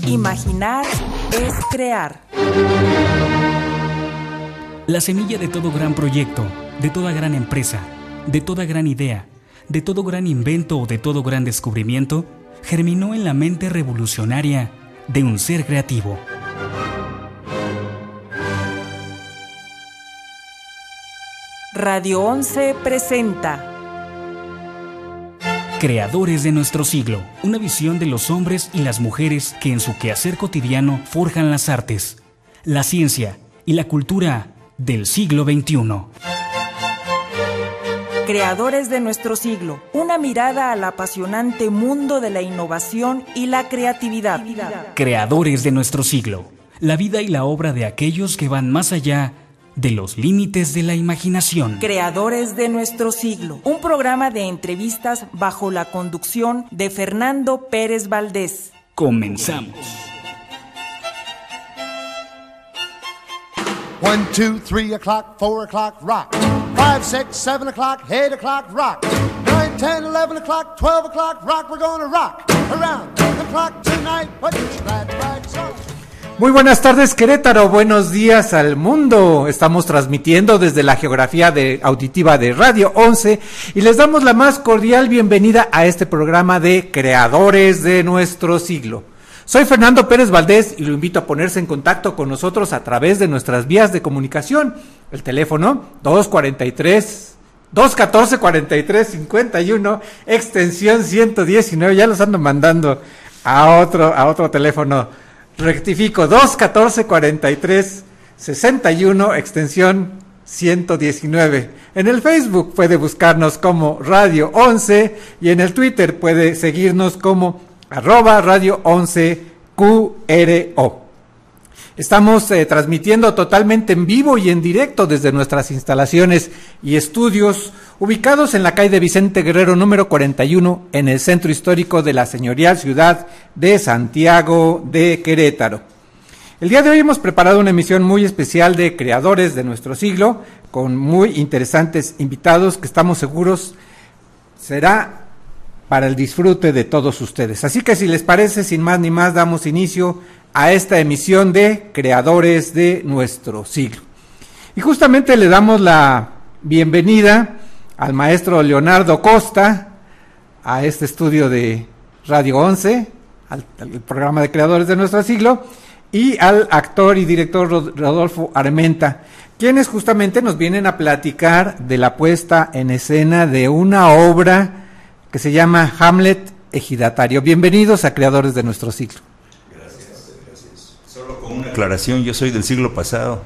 Imaginar es crear. La semilla de todo gran proyecto, de toda gran empresa, de toda gran idea, de todo gran invento o de todo gran descubrimiento, germinó en la mente revolucionaria de un ser creativo. Radio 11 presenta Creadores de nuestro siglo, una visión de los hombres y las mujeres que en su quehacer cotidiano forjan las artes, la ciencia y la cultura del siglo XXI. Creadores de nuestro siglo, una mirada al apasionante mundo de la innovación y la creatividad. Creadores de nuestro siglo, la vida y la obra de aquellos que van más allá de los límites de la imaginación. Creadores de nuestro siglo, un programa de entrevistas bajo la conducción de Fernando Pérez Valdés. Comenzamos. 1, 2, 3 o'clock, 4 o'clock, rock. 5, 6, 7 o'clock, 8 o'clock, rock. 9, 10, 11 o'clock, 12 o'clock, rock. We're gonna rock around the clock tonight. Put your glad rags on. Muy buenas tardes, Querétaro, buenos días al mundo. Estamos transmitiendo desde la geografía auditiva de Radio 11 y les damos la más cordial bienvenida a este programa de Creadores de nuestro siglo. Soy Fernando Pérez Valdés y lo invito a ponerse en contacto con nosotros a través de nuestras vías de comunicación. El teléfono 214-4351, extensión 119, ya los ando mandando a otro teléfono. Rectifico, 214-4361, extensión 119. En el Facebook puede buscarnos como Radio 11 y en el Twitter puede seguirnos como @Radio 11QRO. Estamos transmitiendo totalmente en vivo y en directo desde nuestras instalaciones y estudios ubicados en la calle de Vicente Guerrero número 41 en el centro histórico de la señorial ciudad de Santiago de Querétaro. El día de hoy hemos preparado una emisión muy especial de Creadores de nuestro siglo con muy interesantes invitados que estamos seguros será para el disfrute de todos ustedes. Así que si les parece, sin más ni más, damos inicio a esta emisión de Creadores de nuestro siglo. Y justamente le damos la bienvenida al maestro Leonardo Costa, a este estudio de Radio 11, al programa de Creadores de nuestro siglo, y al actor y director Rodolfo Armenta, quienes justamente nos vienen a platicar de la puesta en escena de una obra que se llama Hamlet Ejidatario. Bienvenidos a Creadores de nuestro siglo. Gracias. Solo con una aclaración, yo soy del siglo pasado.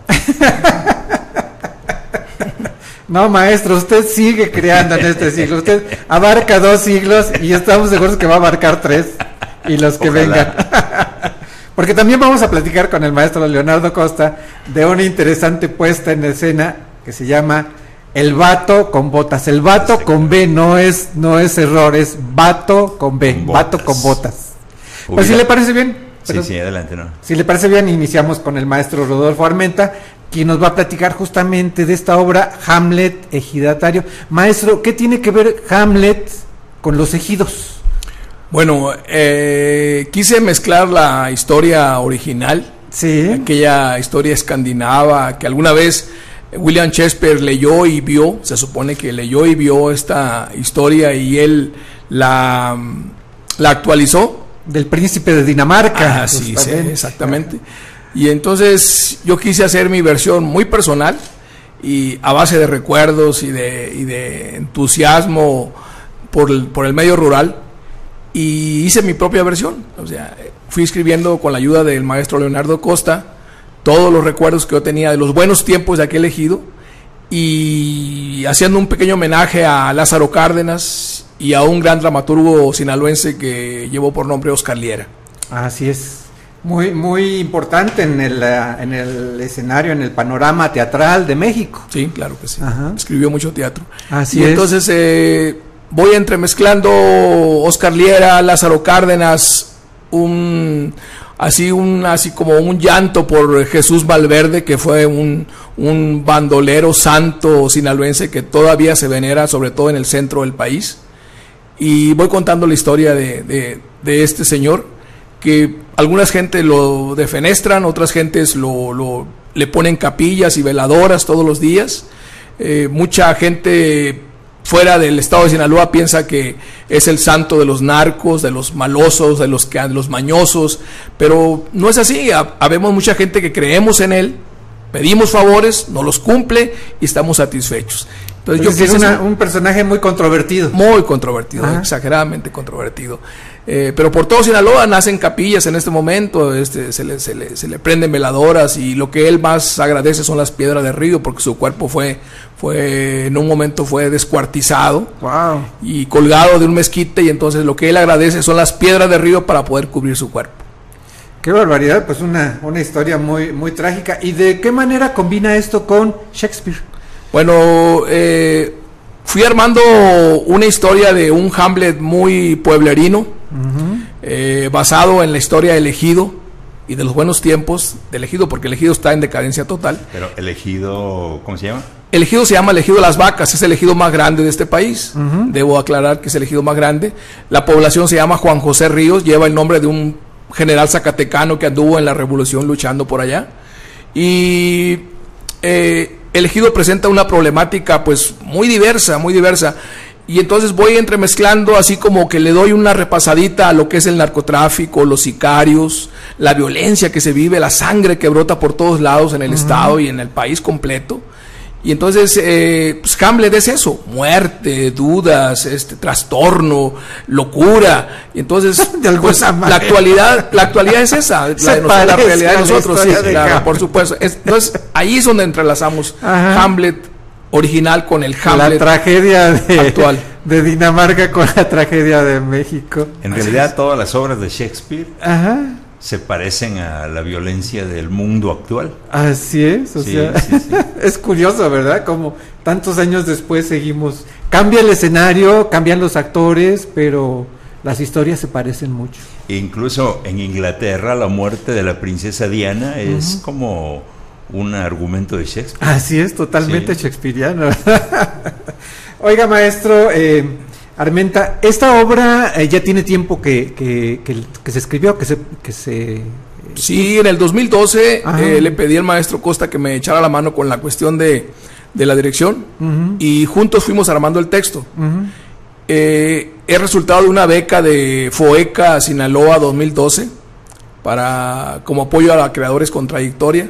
No, maestro, usted sigue creando en este siglo. Usted abarca 2 siglos y estamos seguros que va a abarcar 3 y los que vengan. Porque también vamos a platicar con el maestro Leonardo Costa de una interesante puesta en escena que se llama El vato con botas. El vato con B no es error, es vato con B, con vato con botas. Pues si le parece bien. Sí, adelante, ¿no? Si le parece bien, iniciamos con el maestro Rodolfo Armenta, quien nos va a platicar justamente de esta obra Hamlet Ejidatario. Maestro, ¿qué tiene que ver Hamlet con los ejidos? Bueno, quise mezclar la historia original, sí, aquella historia escandinava que alguna vez William Shakespeare leyó y vio, se supone que leyó y vio esta historia y él la actualizó. Del príncipe de Dinamarca. Sí, sí, exactamente. Y entonces yo quise hacer mi versión muy personal y a base de recuerdos y de entusiasmo por el medio rural, y hice mi propia versión. O sea, fui escribiendo con la ayuda del maestro Leonardo Costa todos los recuerdos que yo tenía de los buenos tiempos de aquel ejido y haciendo un pequeño homenaje a Lázaro Cárdenas y a un gran dramaturgo sinaloense que llevó por nombre Oscar Liera. Así es, muy importante en el escenario, en el panorama teatral de México. Sí, claro que sí. Ajá. Escribió mucho teatro. Así y es. Entonces voy entremezclando Oscar Liera, Lázaro Cárdenas, así como un llanto por Jesús Valverde, que fue un bandolero santo sinaloense que todavía se venera, sobre todo en el centro del país. Y voy contando la historia de este señor que algunas gente lo defenestran, otras gentes le ponen capillas y veladoras todos los días. Mucha gente fuera del estado de Sinaloa piensa que es el santo de los narcos, de los malosos, de los mañosos, pero no es así. Habemos mucha gente que creemos en él, pedimos favores, no los cumple y estamos satisfechos. Entonces, es un personaje muy controvertido. Muy controvertido, exageradamente controvertido. Pero por todo Sinaloa nacen capillas en este momento, se le prenden veladoras, y lo que él más agradece son las piedras de río, porque su cuerpo fue en un momento fue descuartizado, y colgado de un mezquite, y entonces lo que él agradece son las piedras de río para poder cubrir su cuerpo. Qué barbaridad, pues una historia muy, muy trágica. ¿Y de qué manera combina esto con Shakespeare? Bueno, fui armando una historia de un Hamlet muy pueblerino, basado en la historia del Ejido y de los buenos tiempos del Ejido, porque el Ejido está en decadencia total. Pero el Ejido, ¿cómo se llama? El Ejido se llama el Ejido de las Vacas, es el ejido más grande de este país. Debo aclarar que es el ejido más grande. La población se llama Juan José Ríos, lleva el nombre de un general zacatecano que anduvo en la revolución luchando por allá. Y el ejido presenta una problemática pues muy diversa, y entonces voy entremezclando, así como que le doy una repasadita a lo que es el narcotráfico, los sicarios, la violencia que se vive, la sangre que brota por todos lados en el estado y en el país completo. Y entonces pues Hamlet es eso: muerte, dudas, trastorno, locura. Y entonces pues, la actualidad es esa, la realidad de nosotros, sí, claro, por supuesto. Entonces ahí es donde entrelazamos Hamlet original con el Hamlet, la tragedia actual de Dinamarca con la tragedia de México. En realidad todas las obras de Shakespeare se parecen a la violencia del mundo actual. Así es, o sea, es curioso, ¿verdad? Como tantos años después seguimos, cambia el escenario, cambian los actores, pero las historias se parecen mucho. Incluso en Inglaterra la muerte de la princesa Diana es como un argumento de Shakespeare. Así es, totalmente shakespeariano. Oiga, maestro Armenta, esta obra ya tiene tiempo que se escribió, que se Sí, en el 2012 le pedí al maestro Costa que me echara la mano con la cuestión de la dirección, y juntos fuimos armando el texto. Es resultado de una beca de FOECA Sinaloa 2012 como apoyo a creadores con trayectoria,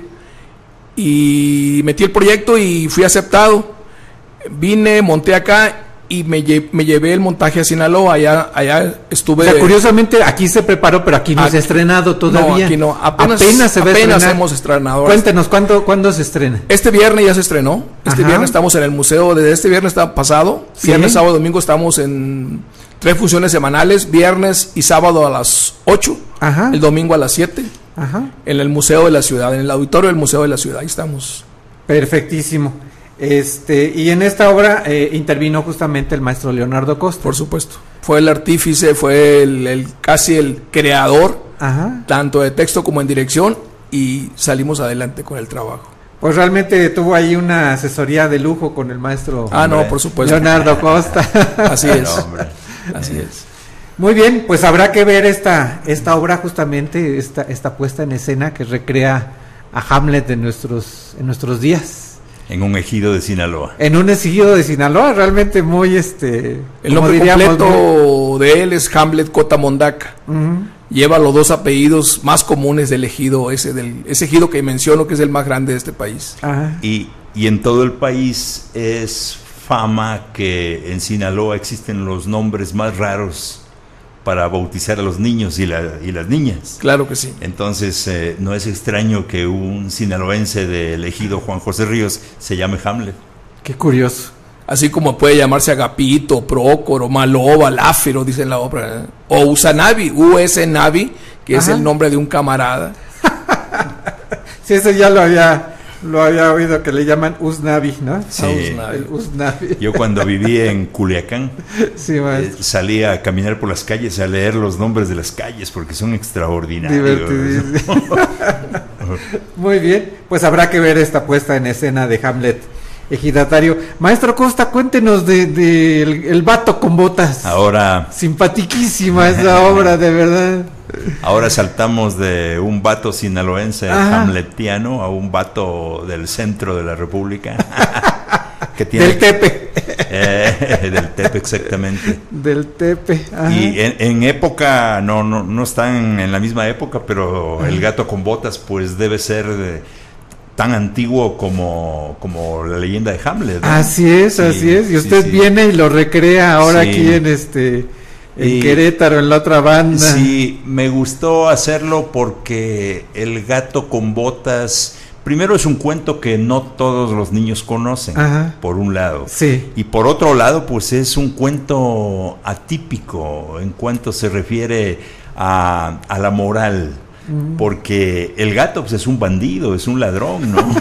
y metí el proyecto y fui aceptado. Vine, monté acá y me llevé el montaje a Sinaloa. Allá estuve. O sea, curiosamente aquí se preparó, pero aquí no se ha estrenado todavía. No, aquí no. Apenas hemos estrenado. Cuéntenos, ¿cuándo se estrena? Este viernes ya se estrenó. Viernes estamos en el museo. Desde este viernes pasado, viernes, sábado, domingo, estamos en 3 funciones semanales. Viernes y sábado a las 8. El domingo a las 7. En el Museo de la Ciudad, en el auditorio del Museo de la Ciudad. Ahí estamos. Perfectísimo. Y en esta obra intervino justamente el maestro Leonardo Costa. Por supuesto. Fue el artífice, fue casi el creador, tanto de texto como en dirección, y salimos adelante con el trabajo. Pues realmente tuvo ahí una asesoría de lujo con el maestro no, por supuesto. Leonardo Costa. Así es. Así es. Muy bien, pues habrá que ver esta obra justamente, esta puesta en escena que recrea a Hamlet en nuestros días. En un ejido de Sinaloa. En un ejido de Sinaloa, realmente muy el nombre completo de él es Hamlet Cota Mondaca. Lleva los 2 apellidos más comunes del ejido, ese ejido que menciono, que es el más grande de este país. Y en todo el país es fama que en Sinaloa existen los nombres más raros para bautizar a los niños y las niñas. Claro que sí. Entonces no es extraño que un sinaloense del ejido Juan José Ríos se llame Hamlet. Qué curioso. Así como puede llamarse Agapito, Prócoro, Maloba, Láfero, dice en la obra, o Usanavi, U.S. Navi, que es el nombre de un camarada. Sí, eso ya lo había oído, que le llaman Usnavi, ¿no? Sí. Usnavi. Yo cuando vivía en Culiacán, salía a caminar por las calles a leer los nombres de las calles porque son extraordinarios. Divertidísimo. Muy bien, pues habrá que ver esta puesta en escena de Hamlet ejidatario. Maestro Costa, cuéntenos de el vato con botas. Ahora. Simpatiquísima esa obra, de verdad. Ahora saltamos de un vato sinaloense hamletiano a un vato del centro de la República. Que tiene, del Tepe. Del Tepe, exactamente. Del Tepe. Ajá. Y en época, no están en la misma época, pero el gato con botas pues debe ser tan antiguo como la leyenda de Hamlet, ¿no? Así es. Y usted viene y lo recrea ahora aquí en Querétaro, en la otra banda. Sí, me gustó hacerlo porque el gato con botas, primero es un cuento que no todos los niños conocen, por un lado. Sí. Y por otro lado, pues es un cuento atípico en cuanto se refiere a la moral. Porque el gato pues es un bandido, es un ladrón, ¿no?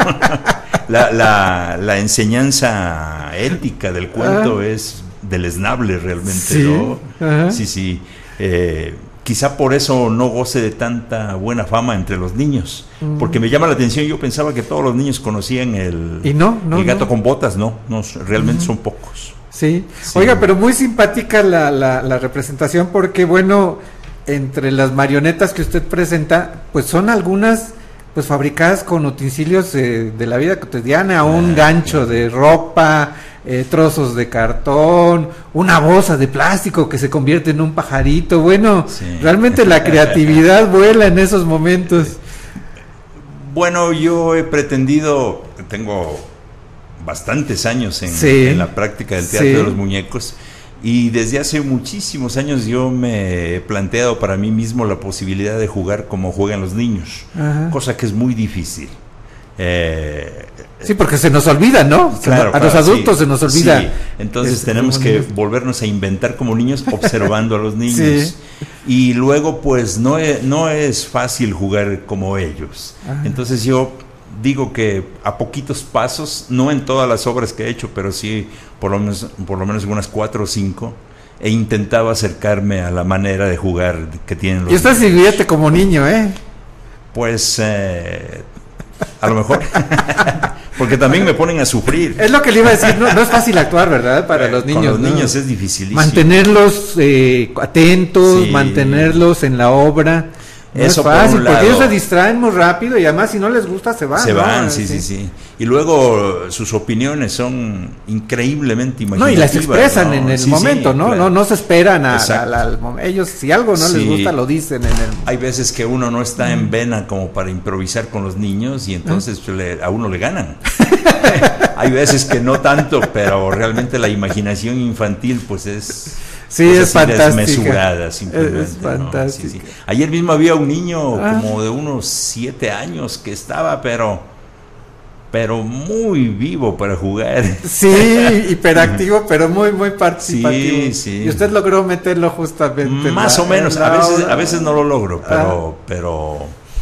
la enseñanza ética del cuento es deleznable realmente, ¿sí? ¿no? Sí. Quizá por eso no goce de tanta buena fama entre los niños, porque me llama la atención. Yo pensaba que todos los niños conocían el gato con botas. No, realmente son pocos. Sí. Oiga, pero muy simpática la representación, porque bueno, entre las marionetas que usted presenta, pues son algunas pues fabricadas con utensilios de la vida cotidiana, un gancho de ropa, trozos de cartón, una bolsa de plástico que se convierte en un pajarito. Bueno, realmente la creatividad vuela en esos momentos. Bueno, yo he pretendido, tengo bastantes años en la práctica del teatro de los muñecos, y desde hace muchísimos años yo me he planteado para mí mismo la posibilidad de jugar como juegan los niños, cosa que es muy difícil. Sí, porque se nos olvida, ¿no? A los adultos se nos olvida. Sí. Entonces tenemos que volvernos a inventar como niños observando a los niños. Y luego pues no es fácil jugar como ellos. Entonces yo digo que a poquitos pasos, no en todas las obras que he hecho, pero sí por lo menos unas 4 o 5, he intentado acercarme a la manera de jugar que tienen los niños. Y usted se divierte como niño, Pues a lo mejor porque también me ponen a sufrir. Es lo que le iba a decir, no es fácil actuar, ¿verdad? Para los niños. Con los niños es dificilísimo. Mantenerlos atentos, mantenerlos en la obra. No eso es fácil, por un porque ellos lado se distraen muy rápido y además si no les gusta se van. Se van, sí. Y luego sus opiniones son increíblemente imaginativas. No, y las expresan en el momento, ¿no? Claro. No se esperan al momento. Ellos, si algo no les gusta, lo dicen en el... Hay veces que uno no está en vena como para improvisar con los niños y entonces a uno le ganan. Hay veces que no tanto, pero realmente la imaginación infantil pues es... Sí, es fantástica. Desmesurada, simplemente. Es fantástica. Sí. Ayer mismo había un niño como de unos 7 años que estaba, pero muy vivo para jugar. Sí, hiperactivo, pero muy participativo. Sí. Y usted logró meterlo justamente. Más o menos. A veces no lo logro, pero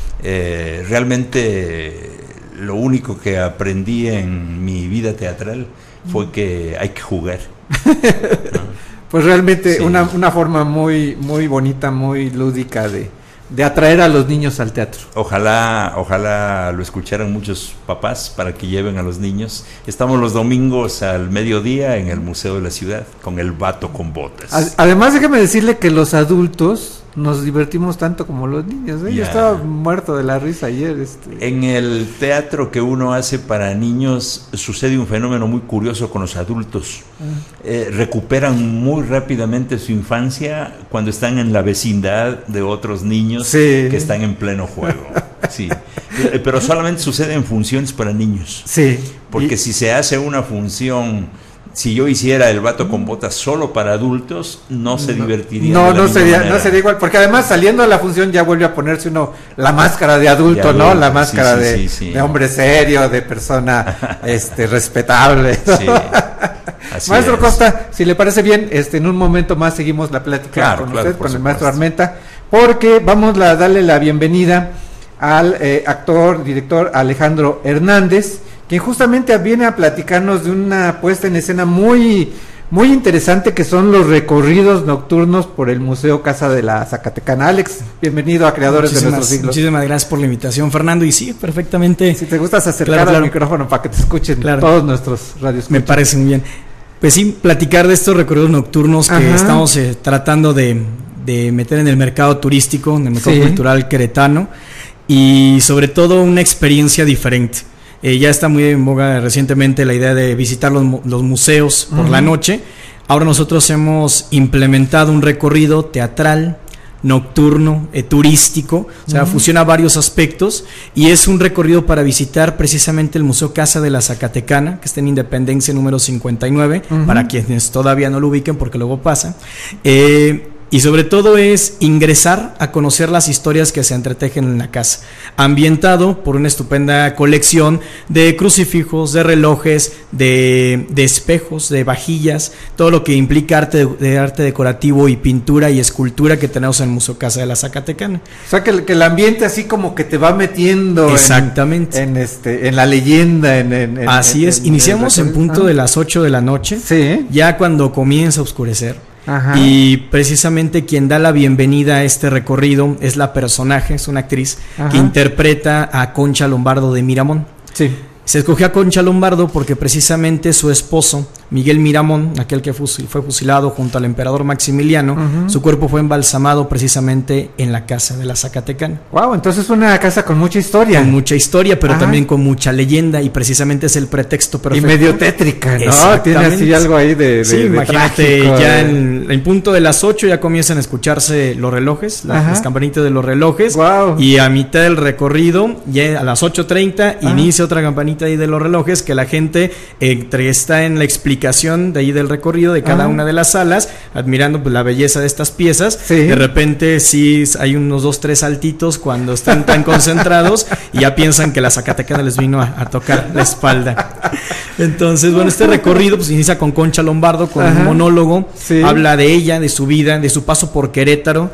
realmente lo único que aprendí en mi vida teatral fue que hay que jugar. Pues realmente una forma muy bonita, muy lúdica de atraer a los niños al teatro. Ojalá lo escucharan muchos papás para que lleven a los niños. Estamos los domingos al mediodía en el Museo de la Ciudad con el Vato con Botas. Además, déjeme decirle que los adultos nos divertimos tanto como los niños. Yo estaba muerto de la risa ayer. En el teatro que uno hace para niños sucede un fenómeno muy curioso con los adultos. Recuperan muy rápidamente su infancia cuando están en la vecindad de otros niños que están en pleno juego. Pero solamente sucede en funciones para niños. Porque si se hace una función... Si yo hiciera el Vato con Botas solo para adultos, no se divertiría. No sería igual, porque además saliendo de la función ya vuelve a ponerse uno la máscara de adulto, ¿no? La máscara de hombre serio, de persona respetable. Maestro Costa, si le parece bien, en un momento más seguimos la plática con usted, con el maestro Armenta, porque vamos a darle la bienvenida al director Alejandro Hernández, quien justamente viene a platicarnos de una puesta en escena muy interesante, que son los recorridos nocturnos por el Museo Casa de la Zacatecana. Alex, bienvenido a Creadores de Nuestros Siglos. Muchísimas gracias por la invitación, Fernando, y sí, perfectamente. Si te gustas acercar al micrófono para que te escuchen todos nuestros radioescuchas. Me parece muy bien. Pues sí, platicar de estos recorridos nocturnos que estamos tratando de meter en el mercado turístico, en el mercado Sí. cultural queretano, y sobre todo una experiencia diferente. Ya está muy en boga recientemente la idea de visitar los museos por la noche. Ahora nosotros hemos implementado un recorrido teatral, nocturno, turístico, o sea, fusiona varios aspectos, y es un recorrido para visitar precisamente el Museo Casa de la Zacatecana, que está en Independencia número 59, para quienes todavía no lo ubiquen porque luego pasa. Y sobre todo es ingresar a conocer las historias que se entretejen en la casa, ambientado por una estupenda colección de crucifijos, de relojes, de espejos, de vajillas, todo lo que implica arte decorativo y pintura y escultura que tenemos en el Museo Casa de la Zacatecana. O sea, que el ambiente así como que te va metiendo Exactamente. en la leyenda. Así es, iniciamos en punto de las 8 de la noche, Sí. ya cuando comienza a oscurecer. Ajá. Y precisamente quien da la bienvenida a este recorrido es la personaje, es una actriz que interpreta a Concha Lombardo de Miramón. Sí. Se escogió a Concha Lombardo porque precisamente su esposo, Miguel Miramón, aquel que fue fusilado junto al emperador Maximiliano, su cuerpo fue embalsamado precisamente en la Casa de la Zacatecana. Wow, entonces es una casa con mucha historia. Con mucha historia, pero también con mucha leyenda, y precisamente es el pretexto perfecto. Y medio tétrica, ¿no? Exactamente. Tiene así algo ahí Sí, de imagínate, trágico, ya en punto de las 8 ya comienzan a escucharse los relojes, las campanitas de los relojes. Wow. Y a mitad del recorrido, ya a las 8:30, inicia otra campanita ahí de los relojes, que la gente está en la explicación de ahí del recorrido de cada una de las salas, admirando pues la belleza de estas piezas. Sí. De repente sí hay unos 2-3 saltitos cuando están tan concentrados y ya piensan que la Zacatecana les vino a tocar la espalda. Entonces, bueno, este recorrido pues inicia con Concha Lombardo, con un monólogo. Sí. Habla de ella, de su vida, de su paso por Querétaro,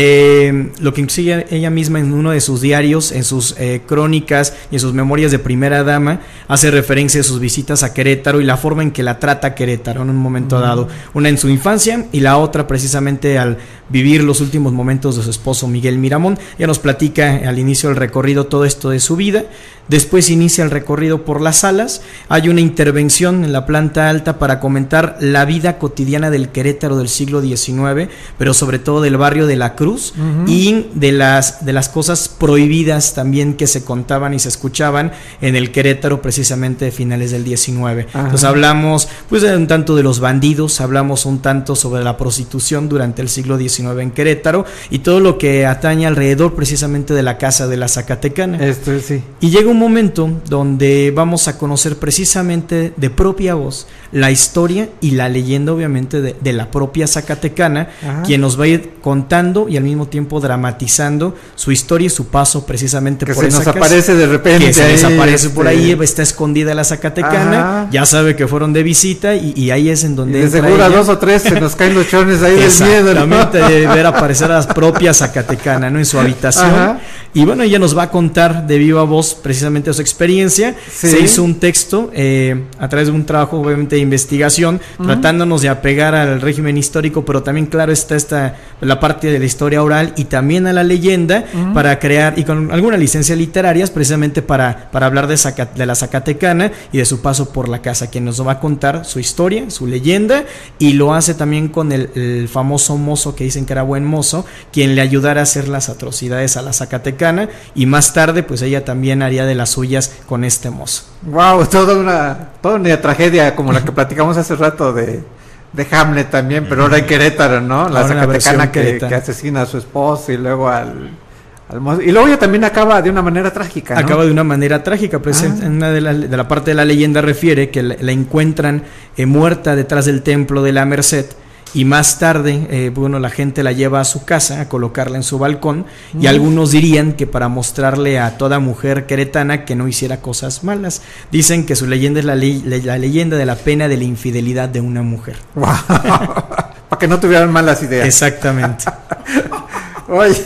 de lo que incluye ella misma en uno de sus diarios, en sus crónicas y en sus memorias de primera dama. Hace referencia a sus visitas a Querétaro y la forma en que la trata Querétaro en un momento dado, una en su infancia y la otra precisamente al vivir los últimos momentos de su esposo Miguel Miramón. Ella nos platica al inicio del recorrido todo esto de su vida. Después inicia el recorrido por las salas. Hay una intervención en la planta alta para comentar la vida cotidiana del Querétaro del siglo XIX, pero sobre todo del barrio de la Cruz y de las cosas prohibidas también que se contaban y se escuchaban en el Querétaro precisamente de finales del XIX. Entonces hablamos pues un tanto de los bandidos, hablamos un tanto sobre la prostitución durante el siglo XIX en Querétaro y todo lo que atañe alrededor precisamente de la Casa de la Zacatecana. Esto sí. Y llega un momento donde vamos a conocer precisamente de propia voz la historia y la leyenda obviamente de la propia Zacatecana, quien nos va a ir contando y al mismo tiempo dramatizando su historia y su paso precisamente que por se esa nos casa. aparece de repente. Que se ahí, desaparece por ahí, está escondida la Zacatecana, ya sabe que fueron de visita y ahí es en donde de seguro a 2 o 3 se nos caen los chones ahí del miedo, ¿no? Exactamente, de ver aparecer a la propia Zacatecana, ¿no? En su habitación. Y bueno, ella nos va a contar de viva voz precisamente su experiencia. Se hizo un texto a través de un trabajo obviamente de investigación, tratándonos de apegar al régimen histórico, pero también claro está la parte de la historia oral y también a la leyenda, para crear, y con algunas licencias literarias precisamente para hablar de la Zacatecana y de su paso por la casa, quien nos va a contar su historia, su leyenda, y lo hace también con el famoso mozo que dicen que era buen mozo, quien le ayudara a hacer las atrocidades a la Zacatecana, y más tarde pues ella también haría de las suyas con este mozo. Wow, toda una tragedia como la que platicamos hace rato de Hamlet también, pero ahora en Querétaro, ¿no? La Zacatecana que asesina a su esposo y luego al mozo. Y luego ella también acaba de una manera trágica, ¿no? Acaba de una manera trágica, pues en una de la parte de la leyenda refiere que la encuentran muerta detrás del templo de la Merced. Y más tarde, bueno, la gente la lleva a su casa a colocarla en su balcón, y algunos dirían que para mostrarle a toda mujer queretana que no hiciera cosas malas. Dicen que su leyenda es la leyenda de la pena de la infidelidad de una mujer. Wow. Para que no tuvieran malas ideas. Exactamente. Oye,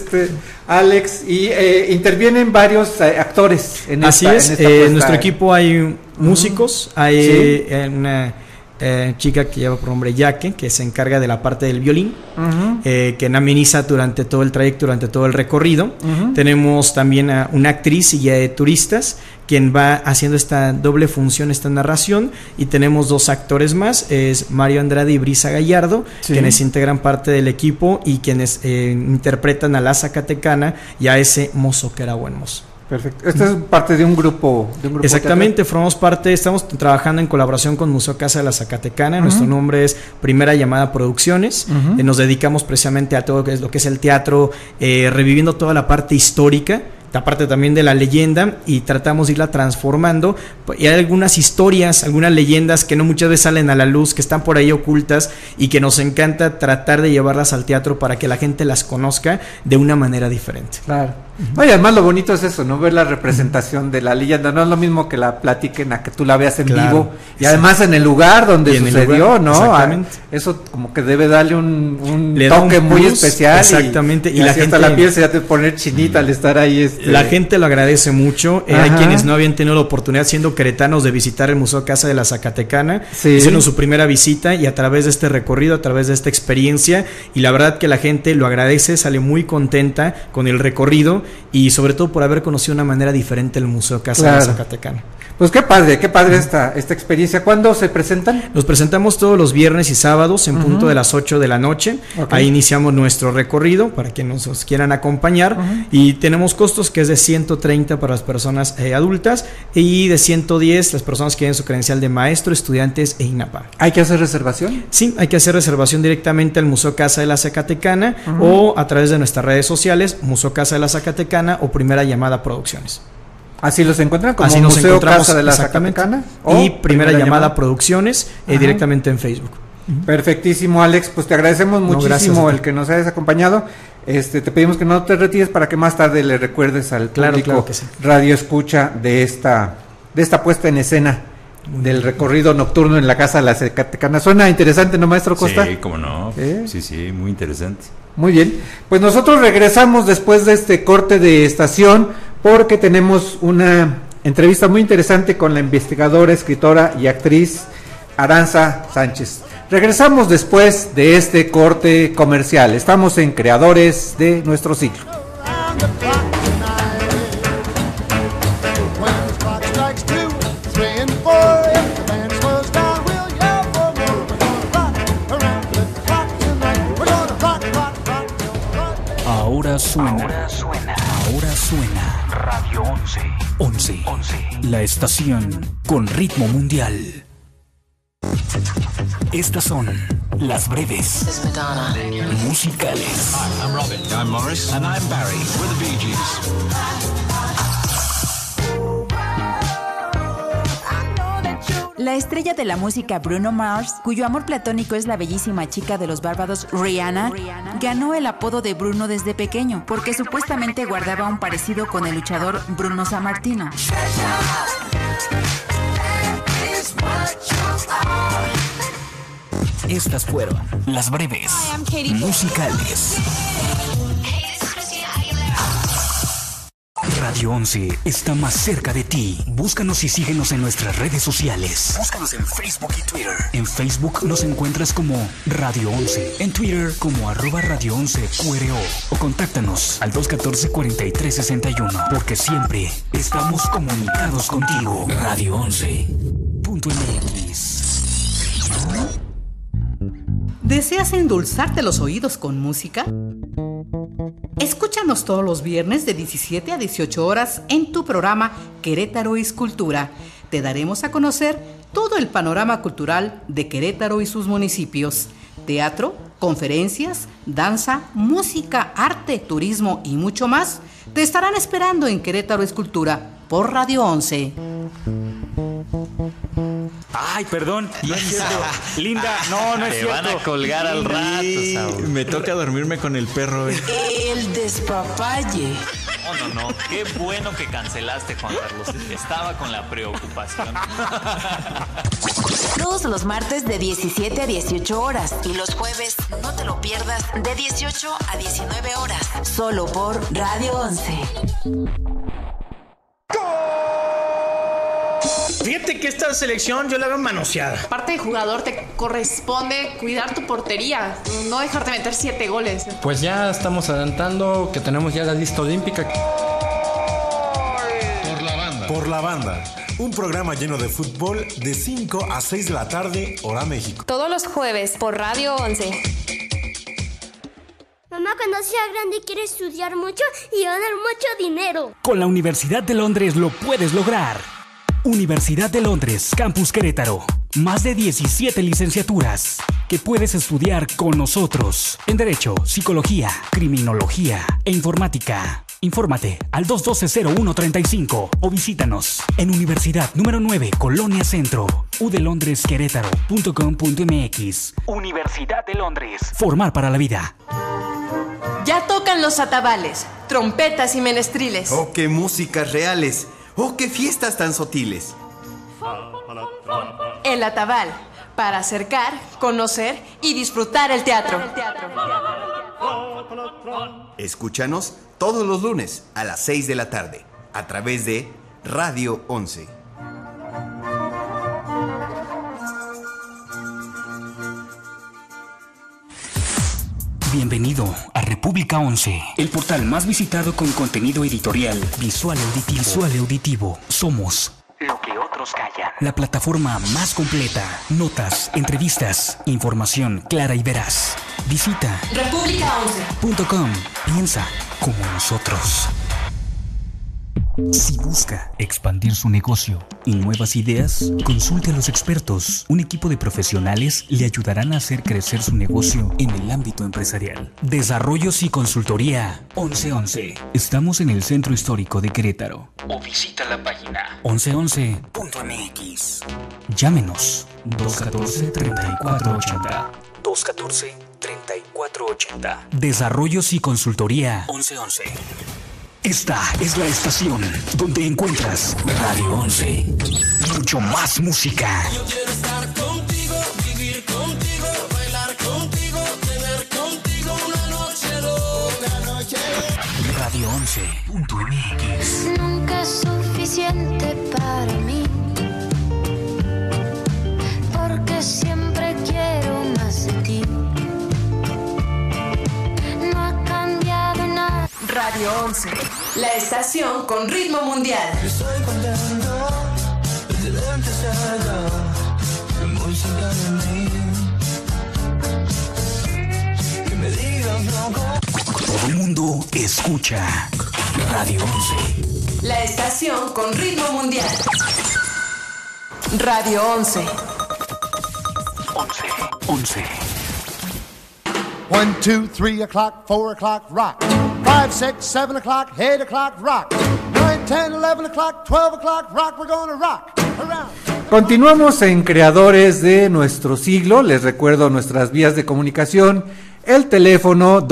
Alex, y intervienen varios actores en Así esta en nuestro equipo hay músicos, hay una chica que lleva por nombre Yaque, que se encarga de la parte del violín, que ameniza durante todo el trayecto, durante todo el recorrido. Tenemos también a una actriz y guía de turistas quien va haciendo esta doble función, esta narración, y tenemos 2 actores más, es Mario Andrade y Brisa Gallardo, quienes integran parte del equipo y quienes interpretan a la Zacatecana y a ese mozo que era buen mozo. Perfecto. Esta es parte de un grupo. Exactamente, formamos parte, estamos trabajando en colaboración con Museo Casa de la Zacatecana. Nuestro nombre es Primera Llamada Producciones. Nos dedicamos precisamente a todo lo que es el teatro, reviviendo toda la parte histórica, la parte también de la leyenda, y tratamos de irla transformando. Y hay algunas historias, algunas leyendas que no muchas veces salen a la luz, que están por ahí ocultas y que nos encanta tratar de llevarlas al teatro para que la gente las conozca de una manera diferente. Claro. Oye, además lo bonito es eso, ¿no? Ver la representación de la leyenda. No es lo mismo que la platiquen a que tú la veas en vivo. Y además en el lugar donde sucedió, ¿no? Exactamente. Eso como que debe darle un toque muy especial. Exactamente. Y la gente, hasta la piel se hace poner chinita al estar ahí. La gente lo agradece mucho. Hay quienes no habían tenido la oportunidad, siendo queretanos, de visitar el Museo Casa de la Zacatecana. Hicieron su primera visita, y a través de este recorrido, a través de esta experiencia, y la verdad que la gente lo agradece, sale muy contenta con el recorrido, y sobre todo por haber conocido de una manera diferente el Museo Casa de la Zacatecana. Pues qué padre esta experiencia. ¿Cuándo se presentan? Nos presentamos todos los viernes y sábados en punto de las 8 de la noche. Ahí iniciamos nuestro recorrido para que nos quieran acompañar, y tenemos costos que es de 130 para las personas adultas, y de 110 las personas que tienen su credencial de maestro, estudiantes e INAPA. ¿Hay que hacer reservación? Sí, hay que hacer reservación directamente al Museo Casa de la Zacatecana o a través de nuestras redes sociales, Museo Casa de la Zacatecana o Primera Llamada Producciones. ¿Así los encuentran? ¿Como así Museo Casa de la Zacatecana? Y Primera Llamada Producciones, directamente en Facebook. Perfectísimo, Alex. Pues te agradecemos muchísimo el que nos hayas acompañado. Te pedimos que no te retires para que más tarde le recuerdes al público radio escucha de esta puesta en escena del recorrido nocturno en la Casa de la Zacatecana. ¿Suena interesante, no, maestro Costa? Sí, cómo no. Sí, muy interesante. Muy bien. Pues nosotros regresamos después de este corte de estación, porque tenemos una entrevista muy interesante con la investigadora, escritora y actriz Aranza Sánchez. Regresamos después de este corte comercial. Estamos en Creadores de Nuestro Siglo. Ahora suena Radio 11. La estación con ritmo mundial. Estas son las breves musicales. Hi, I'm Robin. I'm Morris. And I'm Barry. We're the Bee Gees. La estrella de la música Bruno Mars, cuyo amor platónico es la bellísima chica de los Barbados Rihanna, ganó el apodo de Bruno desde pequeño, porque supuestamente guardaba un parecido con el luchador Bruno Sammartino. Estas fueron las breves musicales. Radio 11 está más cerca de ti. Búscanos y síguenos en nuestras redes sociales. Búscanos en Facebook y Twitter. En Facebook nos encuentras como Radio 11. En Twitter como @Radio 11 QRO. O contáctanos al 214-4361. Porque siempre estamos comunicados contigo. Radio 11.mx. ¿Deseas endulzarte los oídos con música? Escúchanos todos los viernes de 17 a 18 horas en tu programa Querétaro es Cultura. Te daremos a conocer todo el panorama cultural de Querétaro y sus municipios. Teatro, conferencias, danza, música, arte, turismo y mucho más te estarán esperando en Querétaro es Cultura por Radio 11. Ay, perdón, no es cierto. Linda, no es cierto. Te van a colgar al rato, Saúl. Me toca dormirme con el perro. El despapalle. No. Qué bueno que cancelaste, Juan Carlos. Estaba con la preocupación. Todos los martes de 17 a 18 horas. Y los jueves, no te lo pierdas, de 18 a 19 horas. Solo por Radio 11. Fíjate que esta selección yo la veo manoseada. Parte de jugador te corresponde cuidar tu portería, no dejarte meter 7 goles. Pues ya estamos adelantando que tenemos ya la lista olímpica. Por la banda. Por la Banda, un programa lleno de fútbol de 5 a 6 de la tarde, hora México. Todos los jueves por Radio 11. Mamá, cuando sea grande quiere estudiar mucho y ganar mucho dinero. Con la Universidad de Londres lo puedes lograr. Universidad de Londres, Campus Querétaro. Más de 17 licenciaturas que puedes estudiar con nosotros en Derecho, Psicología, Criminología e Informática. Infórmate al 212-0135 o visítanos en Universidad número 9, Colonia Centro, udelondresquerétaro.com.mx. Universidad de Londres. Formar para la vida. Ya tocan los atabales, trompetas y menestriles. ¡Oh, qué músicas reales! ¡Oh, qué fiestas tan sutiles! El atabal, para acercar, conocer y disfrutar el teatro. Escúchanos todos los lunes a las 6 de la tarde, a través de Radio 11. Bienvenido a República 11, el portal más visitado con contenido editorial, visual y auditivo. Somos lo que otros callan. La plataforma más completa. Notas, entrevistas, información clara y veraz. Visita republica11.com. Piensa como nosotros. Si busca expandir su negocio y nuevas ideas, consulte a los expertos. Un equipo de profesionales le ayudarán a hacer crecer su negocio en el ámbito empresarial. Desarrollos y consultoría 1111. Estamos en el Centro Histórico de Querétaro. O visita la página 1111.mx. Llámenos 214-3480. 214-3480. Desarrollos y consultoría 1111. Esta es la estación donde encuentras Radio 11. Mucho más música. Yo quiero estar contigo, vivir contigo, bailar contigo, tener contigo una noche loca, Radio 11.mx. Nunca es suficiente para mí, porque siempre quiero más de ti. No ha cambiado nada. Radio 11, la estación con ritmo mundial. Estoy contento desde empezar, muy cerca de mí. Que me digas loco. Todo el mundo escucha Radio 11. La estación con ritmo mundial. Radio 11. 11. 1, 2, 3 o'clock, 4 o'clock, rock. 5, 6, 7 o'clock, 8 o'clock, rock. 9, 10, 11 o'clock, 12 o'clock, rock. We're gonna rock around. Continuamos en Creadores de Nuestro Siglo. Les recuerdo nuestras vías de comunicación. El teléfono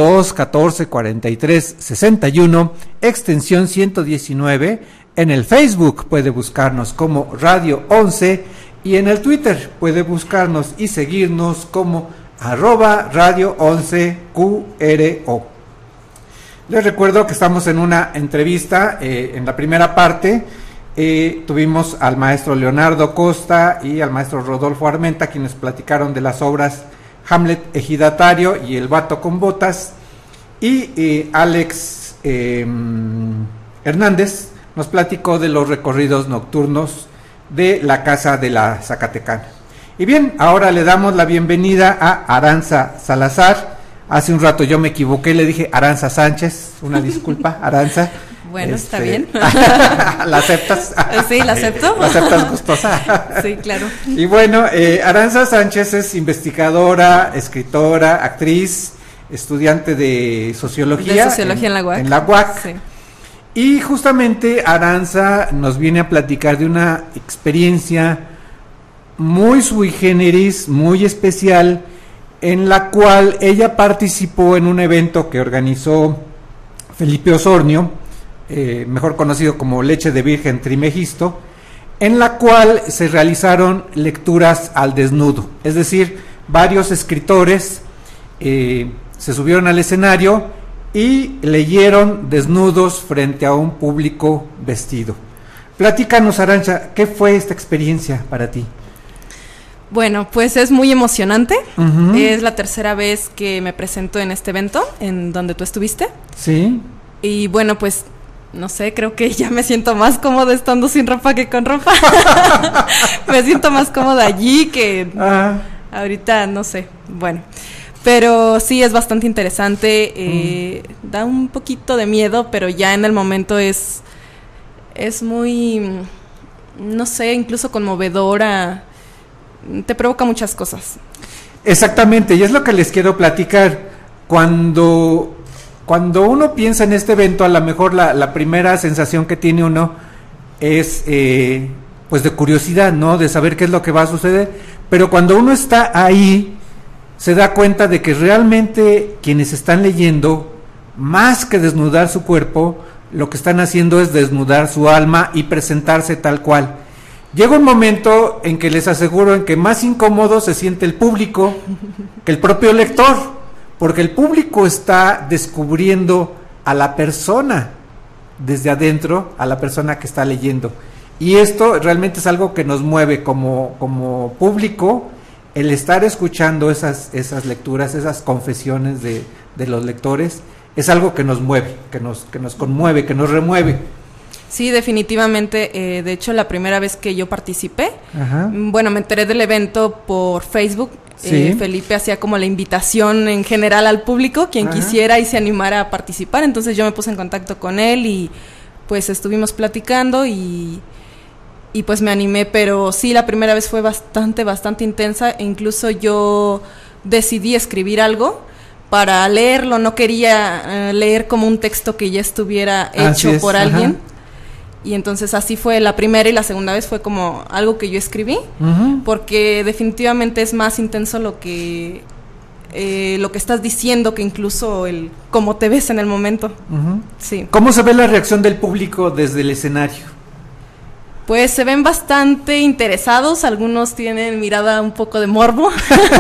214-4361, extensión 119. En el Facebook puede buscarnos como Radio 11 y en el Twitter puede buscarnos y seguirnos como @Radio 11 QRO. Les recuerdo que estamos en una entrevista. En la primera parte tuvimos al maestro Leonardo Costa y al maestro Rodolfo Armenta, quienes platicaron de las obras Hamlet Ejidatario y El Vato con Botas, y Alex Hernández nos platicó de los recorridos nocturnos de la Casa de la Zacatecana. Y bien, ahora le damos la bienvenida a Aranza Salazar. Hace un rato yo me equivoqué, le dije Aranza Sánchez, una disculpa, Aranza. Bueno, está bien. ¿La aceptas? Sí, la acepto. ¿La aceptas gustosa? Sí, claro. Y bueno, Aranza Sánchez es investigadora, escritora, actriz, estudiante de sociología. De sociología en la UAC. En la UAC. Sí. Y justamente Aranza nos viene a platicar de una experiencia muy sui generis, muy especial, en la cual ella participó en un evento que organizó Felipe Osornio, mejor conocido como Leche de Virgen Trimegisto, en la cual se realizaron lecturas al desnudo, es decir, varios escritores se subieron al escenario y leyeron desnudos frente a un público vestido. Platícanos, Arancha, ¿qué fue esta experiencia para ti? Bueno, pues es muy emocionante. Uh-huh. Es la tercera vez que me presento en este evento, en donde tú estuviste. Sí. Y bueno, pues no sé, creo que ya me siento más cómoda estando sin ropa que con ropa. Me siento más cómoda allí que ahorita, no sé, bueno. Pero sí es bastante interesante, da un poquito de miedo, pero ya en el momento es muy, no sé, incluso conmovedora, te provoca muchas cosas. Exactamente, y es lo que les quiero platicar. Cuando uno piensa en este evento, a lo mejor la primera sensación que tiene uno es pues de curiosidad, ¿no? De saber qué es lo que va a suceder, pero cuando uno está ahí, se da cuenta de que realmente quienes están leyendo, más que desnudar su cuerpo, lo que están haciendo es desnudar su alma y presentarse tal cual. Llega un momento en que les aseguro en que más incómodo se siente el público que el propio lector, porque el público está descubriendo a la persona desde adentro, a la persona que está leyendo. Y esto realmente es algo que nos mueve como público, el estar escuchando esas lecturas, esas confesiones de los lectores, es algo que nos mueve, que nos conmueve, que nos remueve. Sí, definitivamente. De hecho, la primera vez que yo participé, bueno, me enteré del evento por Facebook. Sí. Felipe hacía como la invitación en general al público, quien quisiera y se animara a participar. Entonces yo me puse en contacto con él y pues estuvimos platicando y pues me animé, pero sí, la primera vez fue bastante intensa, e incluso yo decidí escribir algo para leerlo, no quería leer como un texto que ya estuviera hecho por alguien, y entonces así fue la primera, y la segunda vez fue como algo que yo escribí, porque definitivamente es más intenso lo que estás diciendo que incluso el cómo te ves en el momento. Sí. ¿Cómo se ve la reacción del público desde el escenario? Pues se ven bastante interesados, algunos tienen mirada un poco de morbo,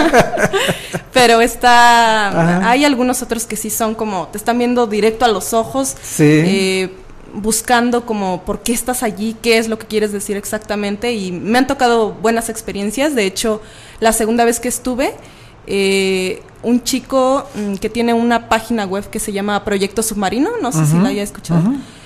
pero hay algunos otros que sí son como, te están viendo directo a los ojos, buscando como por qué estás allí, qué es lo que quieres decir exactamente, y me han tocado buenas experiencias. De hecho, la segunda vez que estuve, un chico que tiene una página web que se llama Proyecto Submarino, no sé si la haya escuchado,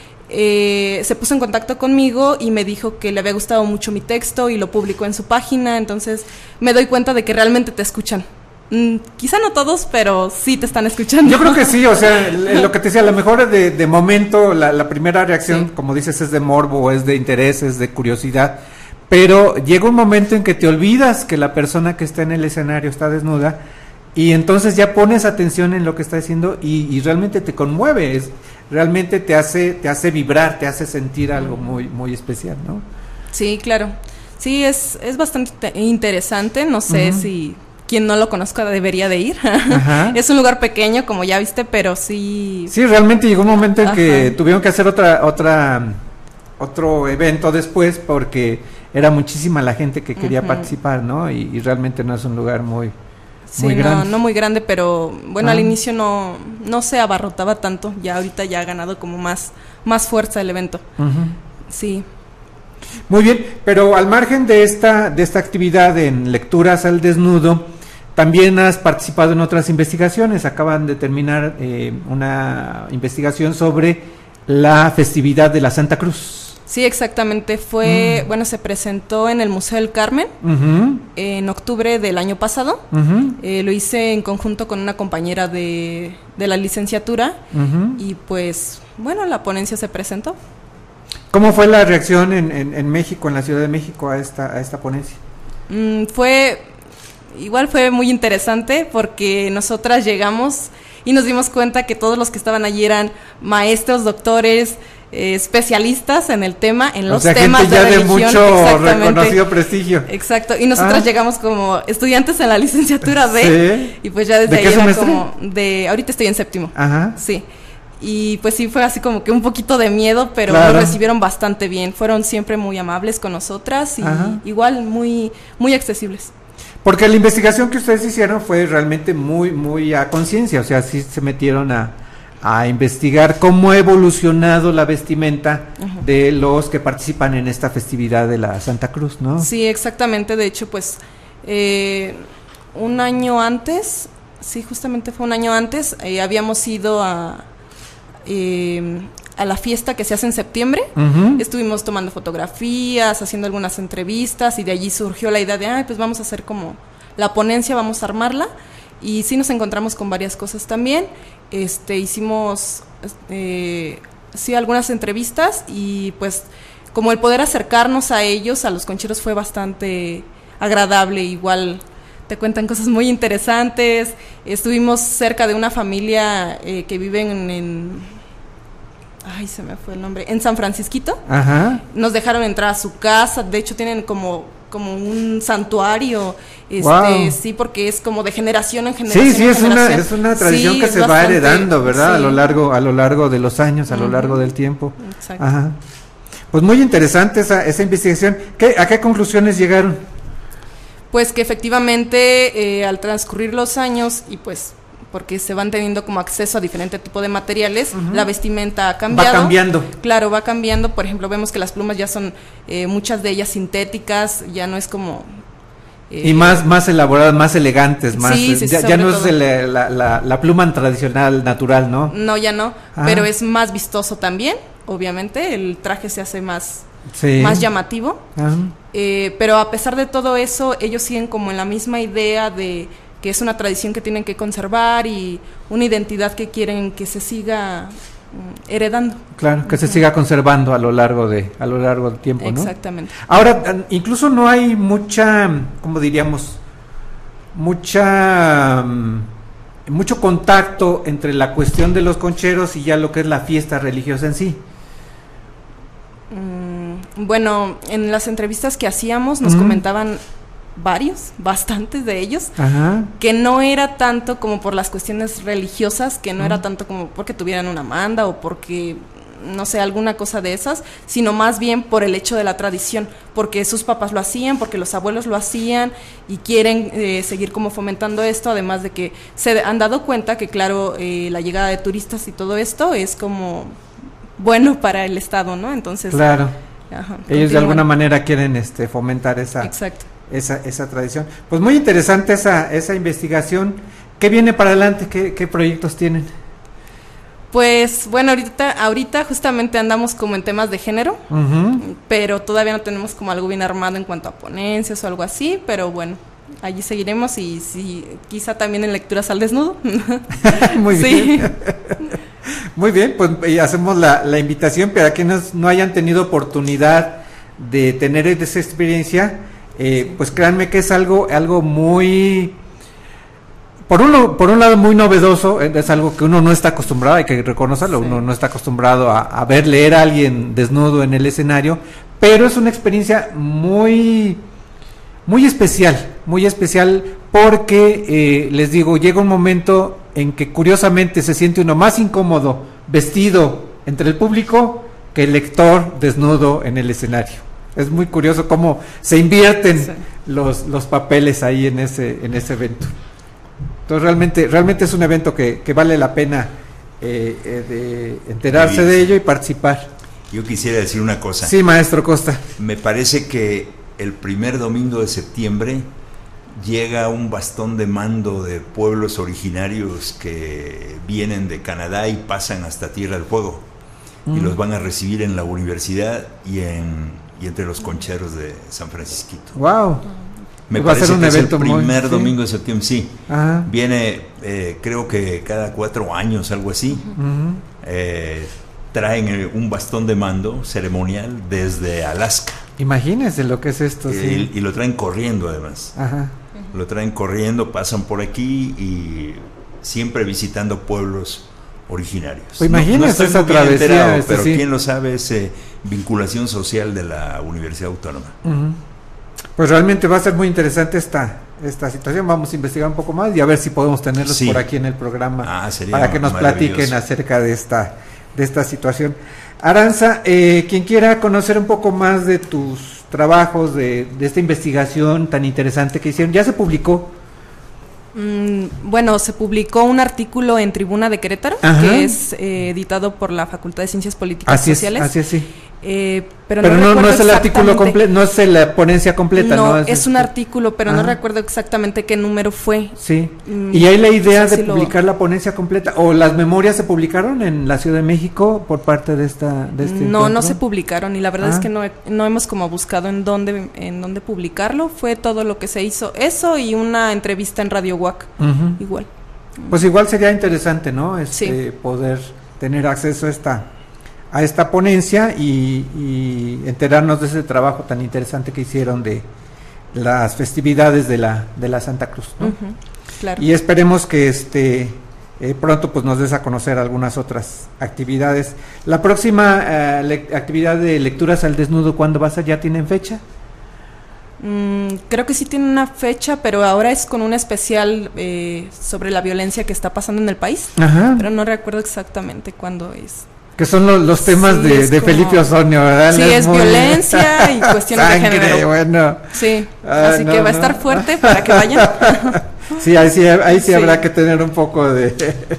se puso en contacto conmigo y me dijo que le había gustado mucho mi texto y lo publicó en su página. Entonces me doy cuenta de que realmente te escuchan. Quizá no todos, pero sí te están escuchando. Yo creo que sí, o sea, lo que te decía, a lo mejor de momento la primera reacción, como dices, es de morbo, es de interés, es de curiosidad, pero llega un momento en que te olvidas que la persona que está en el escenario está desnuda, y entonces ya pones atención en lo que está diciendo y realmente te conmueve, realmente te hace vibrar, te hace sentir algo muy especial, ¿no? Sí, claro. Sí, es bastante interesante, no sé si quien no lo conozca debería de ir. Es un lugar pequeño, como ya viste, pero sí. Sí, realmente llegó un momento en que tuvieron que hacer otro evento después, porque era muchísima la gente que quería participar, ¿no? Y realmente no es un lugar muy grande. No muy grande, pero bueno, al inicio no se abarrotaba tanto, ya ahorita ya ha ganado como más fuerza el evento. Sí. Muy bien, pero al margen de esta actividad en lecturas al desnudo, también has participado en otras investigaciones. Acaban de terminar una investigación sobre la festividad de la Santa Cruz. Sí, exactamente. Fue, se presentó en el Museo del Carmen en octubre del año pasado. Lo hice en conjunto con una compañera de la licenciatura y pues, la ponencia se presentó. ¿Cómo fue la reacción en México, en la Ciudad de México, a esta ponencia? Fue muy interesante, porque nosotras llegamos y nos dimos cuenta que todos los que estaban allí eran maestros, doctores, especialistas en el tema, en los temas gente ya de religión, mucho reconocido prestigio. Exacto, y nosotras llegamos como estudiantes en la licenciatura y pues ya desde ahí era como ahorita estoy en séptimo. Sí. Y pues sí, fue así como que un poquito de miedo, pero nos recibieron bastante bien. Fueron siempre muy amables con nosotras y igual muy accesibles. Porque la investigación que ustedes hicieron fue realmente muy a conciencia, o sea, sí se metieron a investigar cómo ha evolucionado la vestimenta de los que participan en esta festividad de la Santa Cruz, ¿no? Sí, exactamente. De hecho, pues un año antes, a la fiesta que se hace en septiembre. Estuvimos tomando fotografías, haciendo algunas entrevistas, y de allí surgió la idea de, pues vamos a hacer como la ponencia, vamos a armarla. Y sí nos encontramos con varias cosas también. Hicimos sí algunas entrevistas, y pues como el poder acercarnos a ellos, a los concheros, fue bastante agradable. Igual te cuentan cosas muy interesantes. Estuvimos cerca de una familia que viven se me fue el nombre, en San Francisquito. Nos dejaron entrar a su casa. De hecho tienen como un santuario, sí, porque es como de generación en generación. Sí, es una tradición que se va heredando, ¿verdad? Sí. A lo largo de los años, a lo largo del tiempo. Exacto. Pues muy interesante esa investigación. ¿A qué conclusiones llegaron? Pues que efectivamente al transcurrir los años, y pues porque se van teniendo como acceso a diferente tipo de materiales, la vestimenta ha cambiado. Va cambiando. Claro, va cambiando. Por ejemplo, vemos que las plumas ya son muchas de ellas sintéticas, ya no es como... y más elaboradas, más elegantes, más ya no todo. Es la pluma tradicional, natural, ¿no? No, ya no, pero es más vistoso también, obviamente, el traje se hace más llamativo. Pero a pesar de todo eso, ellos siguen como en la misma idea de que es una tradición que tienen que conservar y una identidad que quieren que se siga heredando. Claro, que se siga conservando a lo largo del tiempo, ¿no? Exactamente. Ahora, incluso no hay mucha, ¿cómo diríamos? Mucho contacto entre la cuestión de los concheros y ya lo que es la fiesta religiosa en sí. Bueno, en las entrevistas que hacíamos nos comentaban bastantes de ellos, que no era tanto como por las cuestiones religiosas, que no era tanto como porque tuvieran una manda o porque, no sé, alguna cosa de esas, sino más bien por el hecho de la tradición, porque sus papás lo hacían, porque los abuelos lo hacían y quieren seguir como fomentando esto, además de que se han dado cuenta que, claro, la llegada de turistas y todo esto es como bueno para el estado, ¿no? Entonces, claro, ellos de alguna manera quieren fomentar esa tradición. Pues muy interesante esa investigación. ¿Qué viene para adelante? ¿Qué proyectos tienen? Pues bueno, ahorita justamente andamos como en temas de género, pero todavía no tenemos como algo bien armado en cuanto a ponencias o algo así, pero bueno, allí seguiremos, y sí, quizá también en lecturas al desnudo. Muy bien. Muy bien, pues hacemos la invitación para quienes no hayan tenido oportunidad de tener esa experiencia. Pues créanme que es algo muy, por un lado muy novedoso, es algo que uno no está acostumbrado, hay que reconocerlo, uno no está acostumbrado a leer a alguien desnudo en el escenario, pero es una experiencia muy especial porque, les digo, llega un momento en que curiosamente se siente uno más incómodo vestido entre el público que el lector desnudo en el escenario. Es muy curioso cómo se invierten los papeles ahí en ese evento. Entonces realmente es un evento que vale la pena de enterarse de ello y participar. Yo quisiera decir una cosa. Sí, maestro Costa. Me parece que el primer domingo de septiembre llega un bastón de mando de pueblos originarios que vienen de Canadá y pasan hasta Tierra del Fuego, y los van a recibir en la universidad y entre los concheros de San Francisquito. Wow. Me parece que es el primer domingo de septiembre, sí. Viene, creo que cada 4 años, algo así. Traen un bastón de mando ceremonial desde Alaska. Imagínense lo que es esto. Y lo traen corriendo, además. Lo traen corriendo, pasan por aquí y siempre visitando pueblos originarios. Pues imagínense esa travesía. Pero quién lo sabe, es vinculación social de la Universidad Autónoma. Pues realmente va a ser muy interesante esta situación. Vamos a investigar un poco más y a ver si podemos tenerlos por aquí en el programa para que nos platiquen acerca de esta situación. Aranza, quien quiera conocer un poco más de tus trabajos, de esta investigación tan interesante que hicieron, ¿ya se publicó? Bueno, se publicó un artículo en Tribuna de Querétaro, que es editado por la Facultad de Ciencias Políticas y Sociales. Así es, sí. pero no es el artículo completo, no es la ponencia completa. No, es un artículo, pero no recuerdo exactamente qué número fue. Sí. ¿Y hay la idea de publicar la ponencia completa? ¿O las memorias se publicaron en la Ciudad de México por parte de este No, no se publicaron, y la verdad es que no hemos como buscado en dónde publicarlo. Fue todo lo que se hizo, eso y una entrevista en Radio UAC, igual. Pues igual sería interesante, ¿no? Poder tener acceso a esta ponencia y enterarnos de ese trabajo tan interesante que hicieron de las festividades de la Santa Cruz, ¿no? Claro. Y esperemos que pronto pues nos des a conocer algunas otras actividades. La próxima actividad de lecturas al desnudo, ¿cuándo va a ser? ¿Ya tienen fecha? Creo que sí tiene una fecha, pero ahora es con un especial sobre la violencia que está pasando en el país. Pero no recuerdo exactamente cuándo es. Que son los temas de Felipe Osonio, ¿verdad? Sí, es violencia y cuestiones de género. Bueno. Sí, así que va a estar fuerte para que vayan. Sí, ahí sí habrá que tener un poco de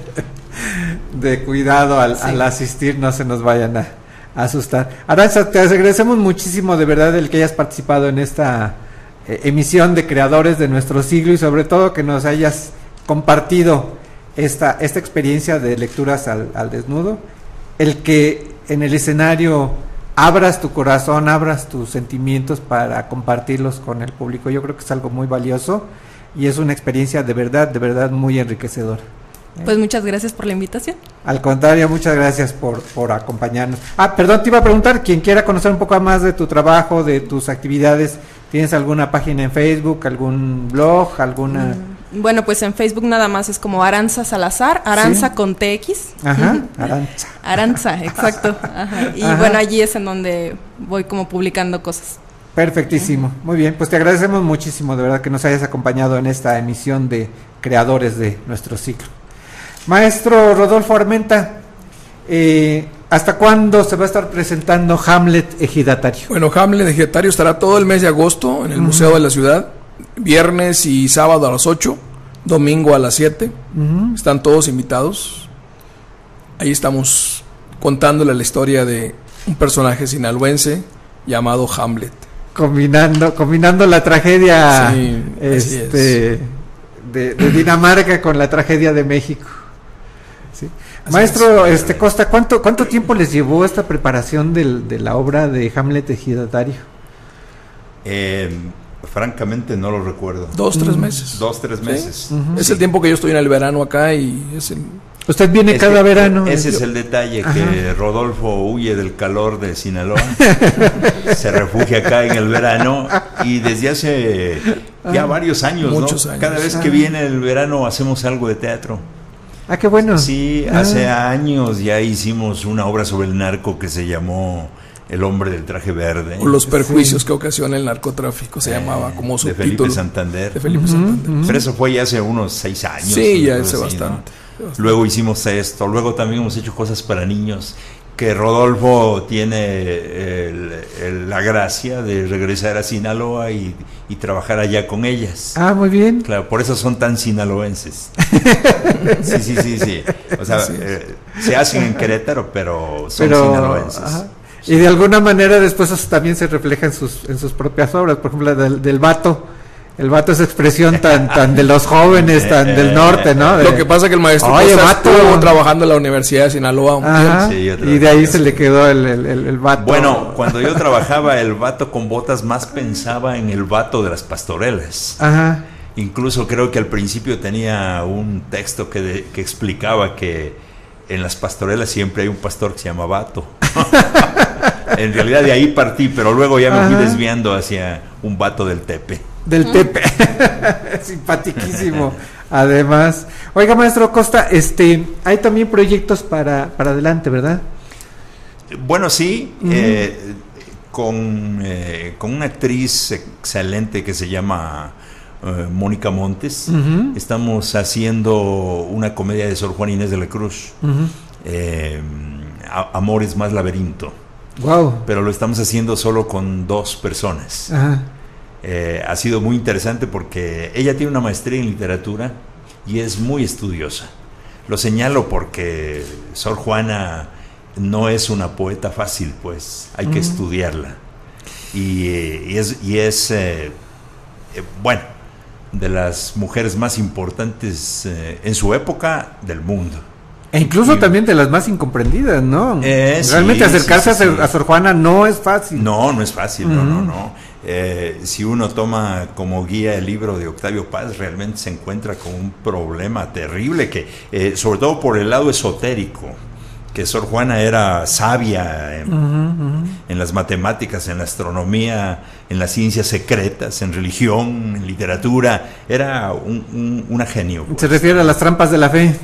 cuidado al asistir, no se nos vayan a asustar. Arantxa, te agradecemos muchísimo de verdad el que hayas participado en esta emisión de Creadores de Nuestro Siglo, y sobre todo que nos hayas compartido esta experiencia de lecturas al desnudo. El que en el escenario abras tu corazón, abras tus sentimientos para compartirlos con el público, yo creo que es algo muy valioso y es una experiencia de verdad muy enriquecedora. Pues muchas gracias por la invitación. Al contrario, muchas gracias por acompañarnos. Perdón, te iba a preguntar, quien quiera conocer un poco más de tu trabajo, de tus actividades, ¿tienes alguna página en Facebook, algún blog, alguna...? Bueno, pues en Facebook nada más es como Arantxa Salazar, Arantxa con TX. Arantxa. Arantxa, exacto. Y bueno, allí es en donde voy como publicando cosas. Perfectísimo, muy bien, pues te agradecemos muchísimo de verdad que nos hayas acompañado en esta emisión de Creadores de Nuestro Siglo. Maestro Rodolfo Armenta, ¿hasta cuándo se va a estar presentando Hamlet Ejidatario? Bueno, Hamlet Ejidatario estará todo el mes de agosto en el Museo de la Ciudad, viernes y sábado a las 8, domingo a las 7, están todos invitados. Ahí estamos contándole la historia de un personaje sinaloense llamado Hamlet. Combinando la tragedia de Dinamarca con la tragedia de México. Sí. Maestro Costa, ¿cuánto tiempo les llevó esta preparación de la obra de Hamlet Ejidatario? Francamente no lo recuerdo. 2-3 meses. 2-3 meses. Es el tiempo que yo estoy en el verano acá y es el... Usted viene cada verano. Ese es el detalle, que Rodolfo huye del calor de Sinaloa, se refugia acá en el verano y desde hace ya varios años, muchos años. Cada vez que viene el verano hacemos algo de teatro. Qué bueno. Sí, hace años ya hicimos una obra sobre el narco que se llamó El hombre del traje verde. O los perjuicios que ocasiona el narcotráfico, se llamaba como subtítulo. De Felipe Santander. Pero eso fue ya hace unos 6 años. Sí, ya hace bastante. ¿no? Luego hicimos esto, luego también hemos hecho cosas para niños, que Rodolfo tiene la gracia de regresar a Sinaloa y trabajar allá con ellas. Muy bien. Claro, por eso son tan sinaloenses. Sí. O sea, se hacen en Querétaro, pero son sinaloenses. Y de alguna manera después eso también se refleja en sus propias obras, por ejemplo del Vato. El Vato es expresión tan de los jóvenes, tan del norte, ¿no? Lo que pasa es que el maestro Costa estuvo trabajando en la Universidad de Sinaloa un tiempo. Y de ahí se le quedó el Vato. Bueno, cuando yo trabajaba el Vato con botas, más pensaba en el Vato de las pastorelas. Incluso creo que al principio tenía un texto que explicaba que en las pastorelas siempre hay un pastor que se llama Vato. En realidad de ahí partí, pero luego ya me fui desviando hacia un Vato del Tepe. Del Tepe. Simpatiquísimo. Además, oiga, maestro Costa, hay también proyectos para adelante, ¿verdad? Bueno, sí, con una actriz excelente que se llama Mónica Montes. Estamos haciendo una comedia de Sor Juana Inés de la Cruz, Amores más laberinto. Wow. Pero lo estamos haciendo solo con 2 personas. Ha sido muy interesante porque ella tiene una maestría en literatura y es muy estudiosa. Lo señalo porque Sor Juana no es una poeta fácil, pues hay que estudiarla. Y es bueno, de las mujeres más importantes en su época del mundo. E incluso también de las más incomprendidas, ¿no? Realmente sí, acercarse a Sor Juana no es fácil. No es fácil, no. Si uno toma como guía el libro de Octavio Paz, realmente se encuentra con un problema terrible, que sobre todo por el lado esotérico, que Sor Juana era sabia en las matemáticas, en la astronomía, en las ciencias secretas, en religión, en literatura, era una genio. Pues. Se refiere a las trampas de la fe.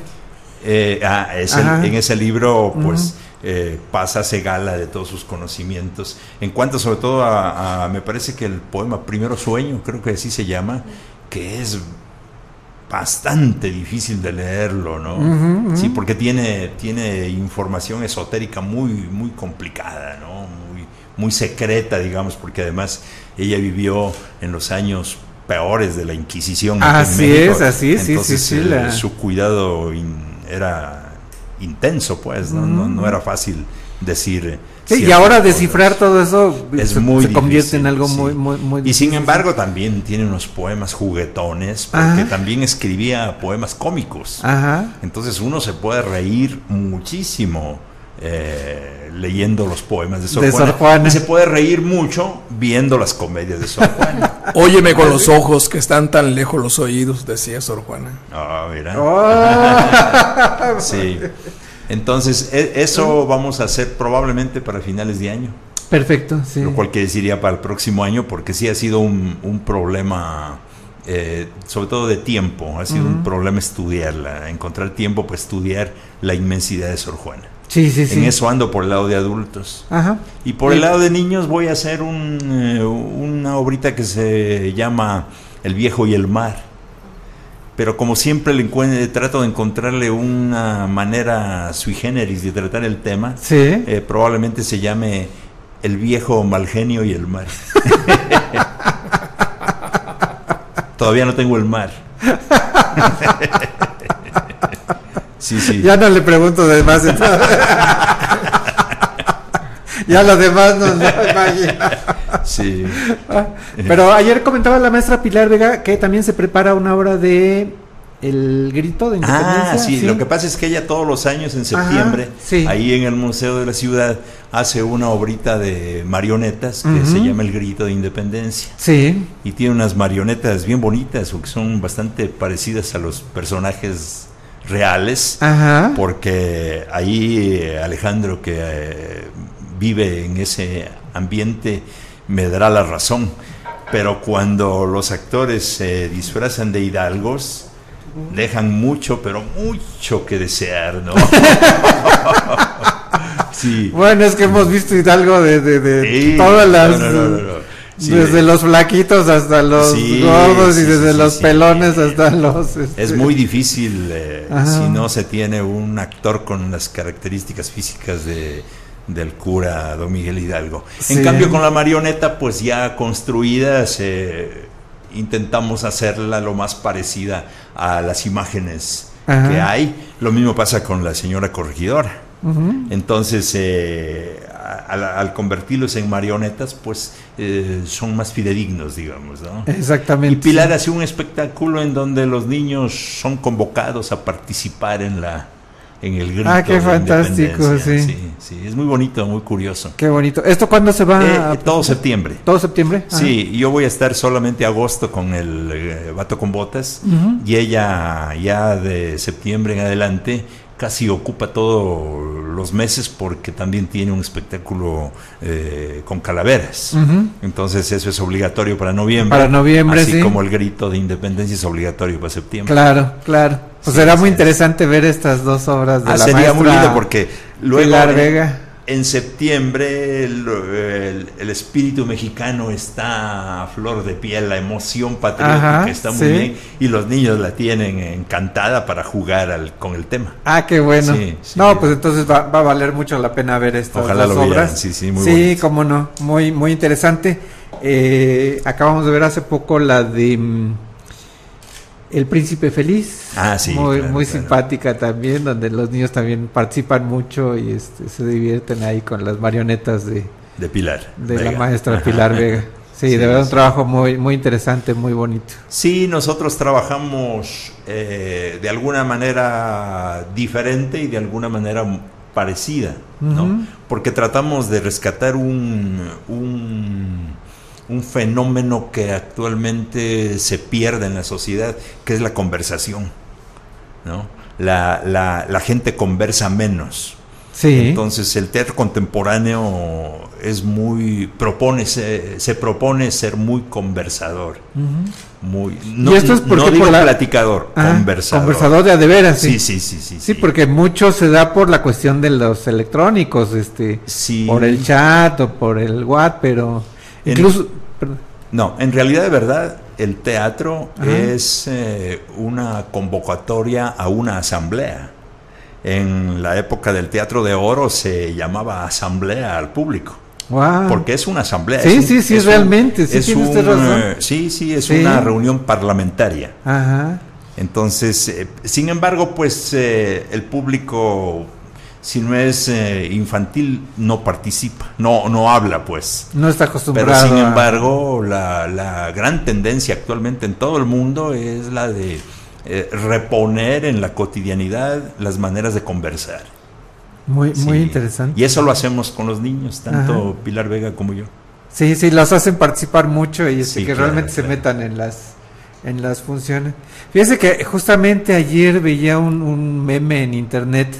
En ese libro, pues, Paz hace gala de todos sus conocimientos. En cuanto sobre todo me parece que el poema Primero Sueño, creo que así se llama, que es bastante difícil de leerlo, ¿no? Sí, porque tiene información esotérica muy complicada, ¿no? Muy secreta, digamos, porque además ella vivió en los años peores de la Inquisición. Así es, así es. Entonces, su cuidado era intenso, pues, no era fácil decir. Sí, y ahora descifrar todo eso se convierte en algo muy difícil. Y sin embargo también tiene unos poemas juguetones, porque también escribía poemas cómicos. Entonces uno se puede reír muchísimo leyendo los poemas de Sor Juana. Y se puede reír mucho viendo las comedias de Sor Juana. Óyeme con los ojos que están tan lejos los oídos, decía Sor Juana. Mira. Sí. Entonces, eso vamos a hacer probablemente para finales de año. Perfecto, sí. Lo cual deciría para el próximo año, porque sí ha sido un problema, sobre todo de tiempo, ha sido un problema estudiarla, encontrar tiempo para estudiar la inmensidad de Sor Juana. Sí. En eso ando por el lado de adultos. Y por el lado de niños voy a hacer una obrita que se llama El Viejo y el Mar. Pero como siempre trato de encontrarle una manera sui generis de tratar el tema, probablemente se llame El Viejo Malgenio y el Mar. Todavía no tengo el mar. Sí. Ya no le pregunto de más. Ya lo demás no imagino. Sí. Pero ayer comentaba la maestra Pilar Vega que también se prepara una obra de El Grito de Independencia. Sí. Lo que pasa es que ella todos los años en septiembre, ahí en el Museo de la Ciudad, hace una obrita de marionetas que se llama El Grito de Independencia. Sí. Y tiene unas marionetas bien bonitas, que son bastante parecidas a los personajes reales, porque ahí Alejandro, que vive en ese ambiente, me dará la razón, pero cuando los actores se disfrazan de hidalgos, dejan mucho, pero mucho que desear, ¿no? Sí. Bueno, es que hemos visto hidalgo de todas las... Sí, desde los flaquitos hasta los gordos y desde los pelones hasta los... Es muy difícil si no se tiene un actor con las características físicas del cura Don Miguel Hidalgo. En cambio, con la marioneta pues ya construida, intentamos hacerla lo más parecida a las imágenes que hay. Lo mismo pasa con la señora corregidora. Entonces, al convertirlos en marionetas, pues son más fidedignos, digamos, ¿no? Exactamente. Y Pilar hace un espectáculo en donde los niños son convocados a participar en el grito. Qué fantástico, sí, es muy bonito, muy curioso. Qué bonito. ¿Esto cuándo se va? Todo septiembre. ¿Todo septiembre? Sí, yo voy a estar solamente agosto con el Vato con Botas, y ella ya de septiembre en adelante casi ocupa todos los meses, porque también tiene un espectáculo con calaveras. Entonces eso es obligatorio para noviembre. Así como el Grito de Independencia es obligatorio para septiembre. Claro. Pues será muy interesante ver estas dos obras de la sería maestra muy lindo, porque luego Pilar Vega. En septiembre el espíritu mexicano está a flor de piel, la emoción patriótica está muy bien, y los niños la tienen encantada para jugar con el tema. Qué bueno. Pues entonces va a valer mucho la pena ver estas dos obras. Muy bonito. Cómo no, muy interesante. Acabamos de ver hace poco la de El Príncipe Feliz. Sí, muy claro. simpática también, donde los niños también participan mucho y se divierten ahí con las marionetas de Pilar Vega. La maestra Pilar Vega. Sí, de verdad un trabajo muy, muy interesante, muy bonito. Sí, nosotros trabajamos de alguna manera diferente y de alguna manera parecida, ¿no? Porque tratamos de rescatar un fenómeno que actualmente se pierde en la sociedad, que es la conversación, ¿no? La gente conversa menos. Sí. Entonces el teatro contemporáneo se propone ser muy conversador. Muy, y esto es porque no digo platicador, conversador. Conversador de veras, sí. Sí, porque mucho se da por la cuestión de los electrónicos, por el chat o por el WhatsApp, pero incluso... No, en realidad de verdad el teatro es una convocatoria a una asamblea. En la época del Teatro de Oro se llamaba asamblea al público. Wow. Porque es una asamblea. Sí, realmente. Sí, tiene usted razón. Es una reunión parlamentaria. Ajá. Entonces, sin embargo, pues el público, si no es infantil, no participa, no habla, pues. No está acostumbrado. Pero sin embargo, la gran tendencia actualmente en todo el mundo es la de reponer en la cotidianidad las maneras de conversar. Muy interesante. Y eso lo hacemos con los niños, tanto Pilar Vega como yo. Sí, los hacen participar mucho y que realmente se metan en las funciones. Fíjese que justamente ayer veía un meme en internet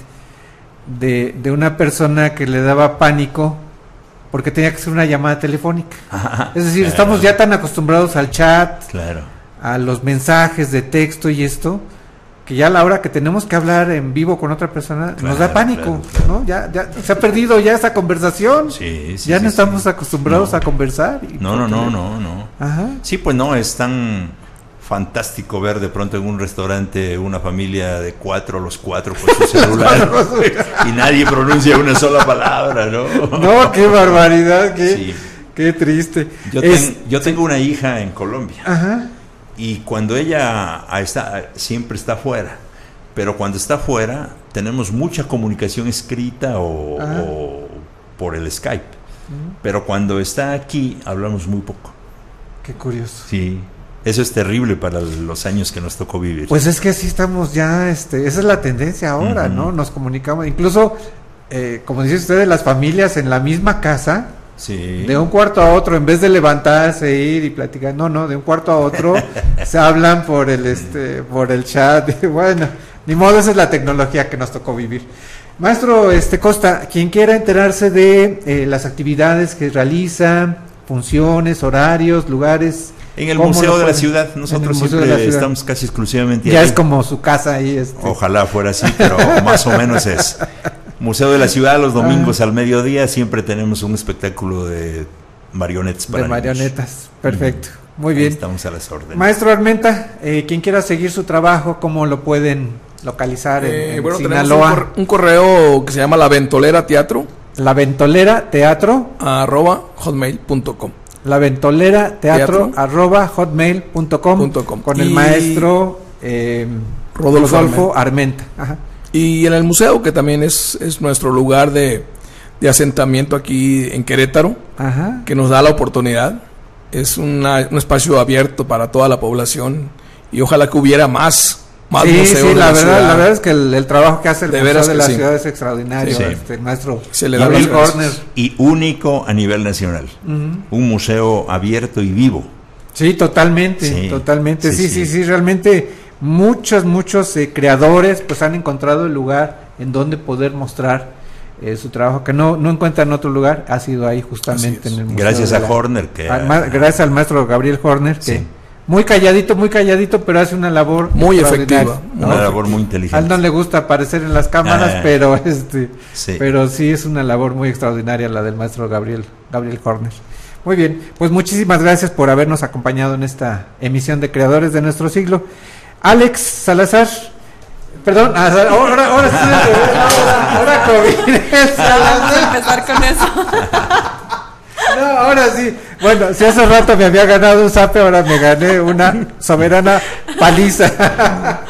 de una persona que le daba pánico porque tenía que hacer una llamada telefónica. Es decir, estamos ya tan acostumbrados al chat, a los mensajes de texto y esto, que ya a la hora que tenemos que hablar en vivo con otra persona nos da pánico, ¿no? Ya se ha perdido ya esa conversación. Ya no estamos acostumbrados a conversar. No. Ajá. Sí, pues no, es tan fantástico ver de pronto en un restaurante una familia de los cuatro con su celular y nadie pronuncia una sola palabra, ¿no? No, qué barbaridad, qué triste. Yo tengo una hija en Colombia. Ajá. Y cuando ella siempre está fuera, pero cuando está fuera tenemos mucha comunicación escrita o por el Skype, pero cuando está aquí hablamos muy poco. Qué curioso. Sí, eso es terrible para los años que nos tocó vivir. Pues es que así estamos ya, esa es la tendencia ahora, ¿no? Nos comunicamos, incluso, como dice usted, las familias en la misma casa. Sí. De un cuarto a otro, en vez de levantarse, ir y platicar, no, de un cuarto a otro se hablan por el chat. Bueno, ni modo, esa es la tecnología que nos tocó vivir. Maestro Costa, quien quiera enterarse de las actividades que realiza, funciones, horarios, lugares. En el Museo de la Ciudad, nosotros siempre estamos casi exclusivamente ya ahí. Es como su casa ahí. Ojalá fuera así, pero más o menos es. Museo de la Ciudad, los domingos al mediodía siempre tenemos un espectáculo de marionetas para niños. Marionetas, perfecto, muy bien. Estamos a las órdenes. Maestro Armenta, quien quiera seguir su trabajo, ¿cómo lo pueden localizar en Sinaloa? Tenemos un correo que se llama La Ventolera Teatro. La Ventolera Teatro @hotmail.com. La Ventolera Teatro @hotmail.com con el maestro Rodolfo Armenta. Ajá. Y en el museo, que también es nuestro lugar de asentamiento aquí en Querétaro, que nos da la oportunidad. Es un espacio abierto para toda la población y ojalá que hubiera más museos. Sí, la verdad es que el trabajo que hace el Museo de la Ciudad es extraordinario. El maestro Gabriel Horner. Y único a nivel nacional. Un museo abierto y vivo. Sí, totalmente. Sí, realmente muchos creadores pues han encontrado el lugar en donde poder mostrar su trabajo, que no encuentran en otro lugar. Ha sido ahí justamente en el museo. Gracias a Horner. Gracias al maestro Gabriel Horner, que muy calladito, pero hace una labor muy efectiva, una labor muy inteligente. A él no le gusta aparecer en las cámaras, pero pero sí es una labor muy extraordinaria la del maestro Gabriel Horner. Muy bien, pues muchísimas gracias por habernos acompañado en esta emisión de Creadores de Nuestro Siglo. Alex Salazar, perdón, ahora COVID. Vamos a empezar con eso. No, ahora sí, Bueno, si hace rato me había ganado un zape, ahora me gané una soberana paliza.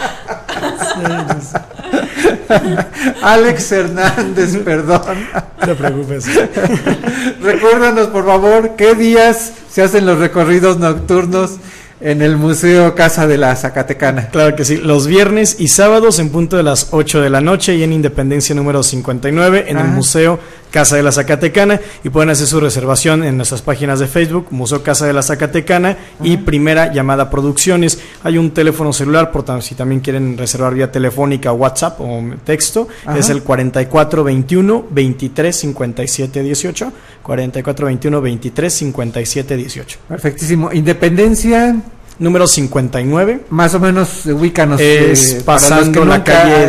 Alex Hernández, perdón. No te preocupes. Recuérdanos, por favor, qué días se hacen los recorridos nocturnos en el Museo Casa de la Zacatecana. Claro que sí, los viernes y sábados en punto de las 8 de la noche y en Independencia número 59 en el Museo Casa de la Zacatecana, y pueden hacer su reservación en nuestras páginas de Facebook, Museo Casa de la Zacatecana y Primera Llamada Producciones. Hay un teléfono celular, por tanto, si también quieren reservar vía telefónica, WhatsApp o texto, es el 4421 23 57 18, 4421 23 57 18. Perfectísimo. Independencia número 59. Más o menos, ubícanos. Es pasando la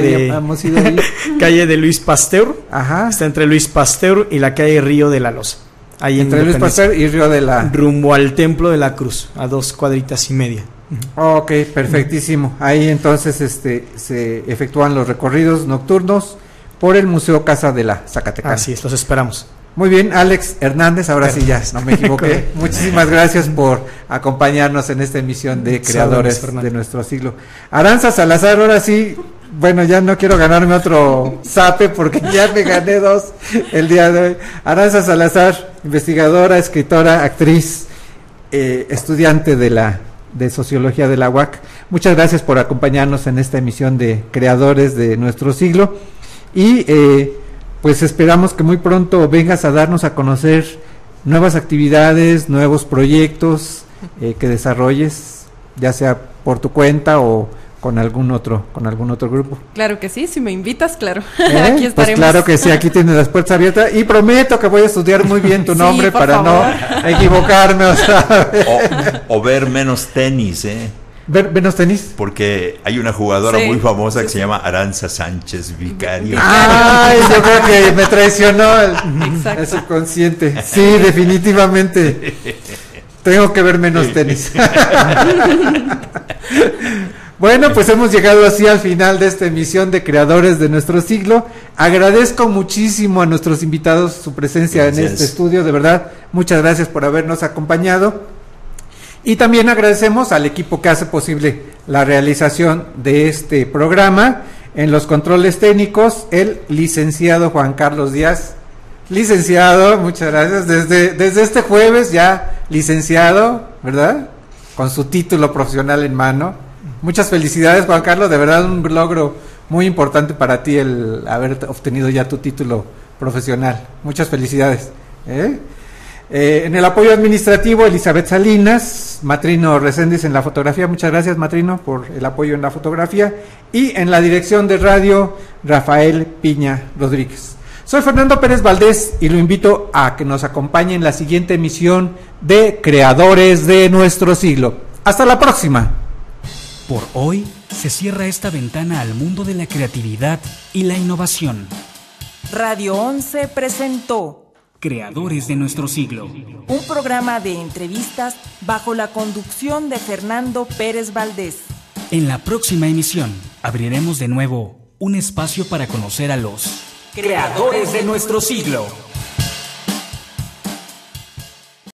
calle de Luis Pasteur. Ajá. Está entre Luis Pasteur y la calle Río de la Loza. Ahí entre Luis Pasteur y Río de la... Rumbo al Templo de la Cruz, a 2 cuadritas y media. Ok, perfectísimo. Ahí entonces se efectúan los recorridos nocturnos por el Museo Casa de la Zacatecana. Así es, los esperamos. Muy bien, Alex Hernández, ahora sí ya no me equivoqué. Muchísimas gracias por acompañarnos en esta emisión de Creadores de Nuestro Siglo. Aranza Salazar, ahora sí, bueno, ya no quiero ganarme otro zape porque ya me gané 2 el día de hoy. Aranza Salazar, investigadora, escritora, actriz, estudiante de Sociología de la UAC. Muchas gracias por acompañarnos en esta emisión de Creadores de Nuestro Siglo. Y pues esperamos que muy pronto vengas a darnos a conocer nuevas actividades, nuevos proyectos que desarrolles, ya sea por tu cuenta o con algún otro grupo. Claro que sí, si me invitas, claro. Aquí estaremos. Pues claro que sí, aquí tienes las puertas abiertas y prometo que voy a estudiar muy bien tu nombre para favor. No equivocarme. O ver menos tenis, ¿Ver menos tenis? Porque hay una jugadora muy famosa que se llama Aranza Sánchez Vicario. Ay, yo creo que me traicionó el subconsciente. Sí, definitivamente. Tengo que ver menos tenis. Bueno, pues hemos llegado así al final de esta emisión de Creadores de Nuestro Siglo. Agradezco muchísimo a nuestros invitados su presencia en este estudio, de verdad. Muchas gracias por habernos acompañado. Y también agradecemos al equipo que hace posible la realización de este programa. En los controles técnicos, el licenciado Juan Carlos Díaz. Licenciado, muchas gracias. Desde este jueves ya licenciado, ¿verdad? Con su título profesional en mano. Muchas felicidades, Juan Carlos. De verdad, un logro muy importante para ti el haber obtenido ya tu título profesional. Muchas felicidades. En el apoyo administrativo, Elizabeth Salinas, Matrino Reséndiz en la fotografía. Muchas gracias, Matrino, por el apoyo en la fotografía. Y en la dirección de radio, Rafael Piña Rodríguez. Soy Fernando Pérez Valdés y lo invito a que nos acompañe en la siguiente emisión de Creadores de Nuestro Siglo. Hasta la próxima. Por hoy se cierra esta ventana al mundo de la creatividad y la innovación. Radio 11 presentó Creadores de Nuestro Siglo, un programa de entrevistas bajo la conducción de Fernando Pérez Valdés. En la próxima emisión abriremos de nuevo un espacio para conocer a los Creadores de Nuestro Siglo.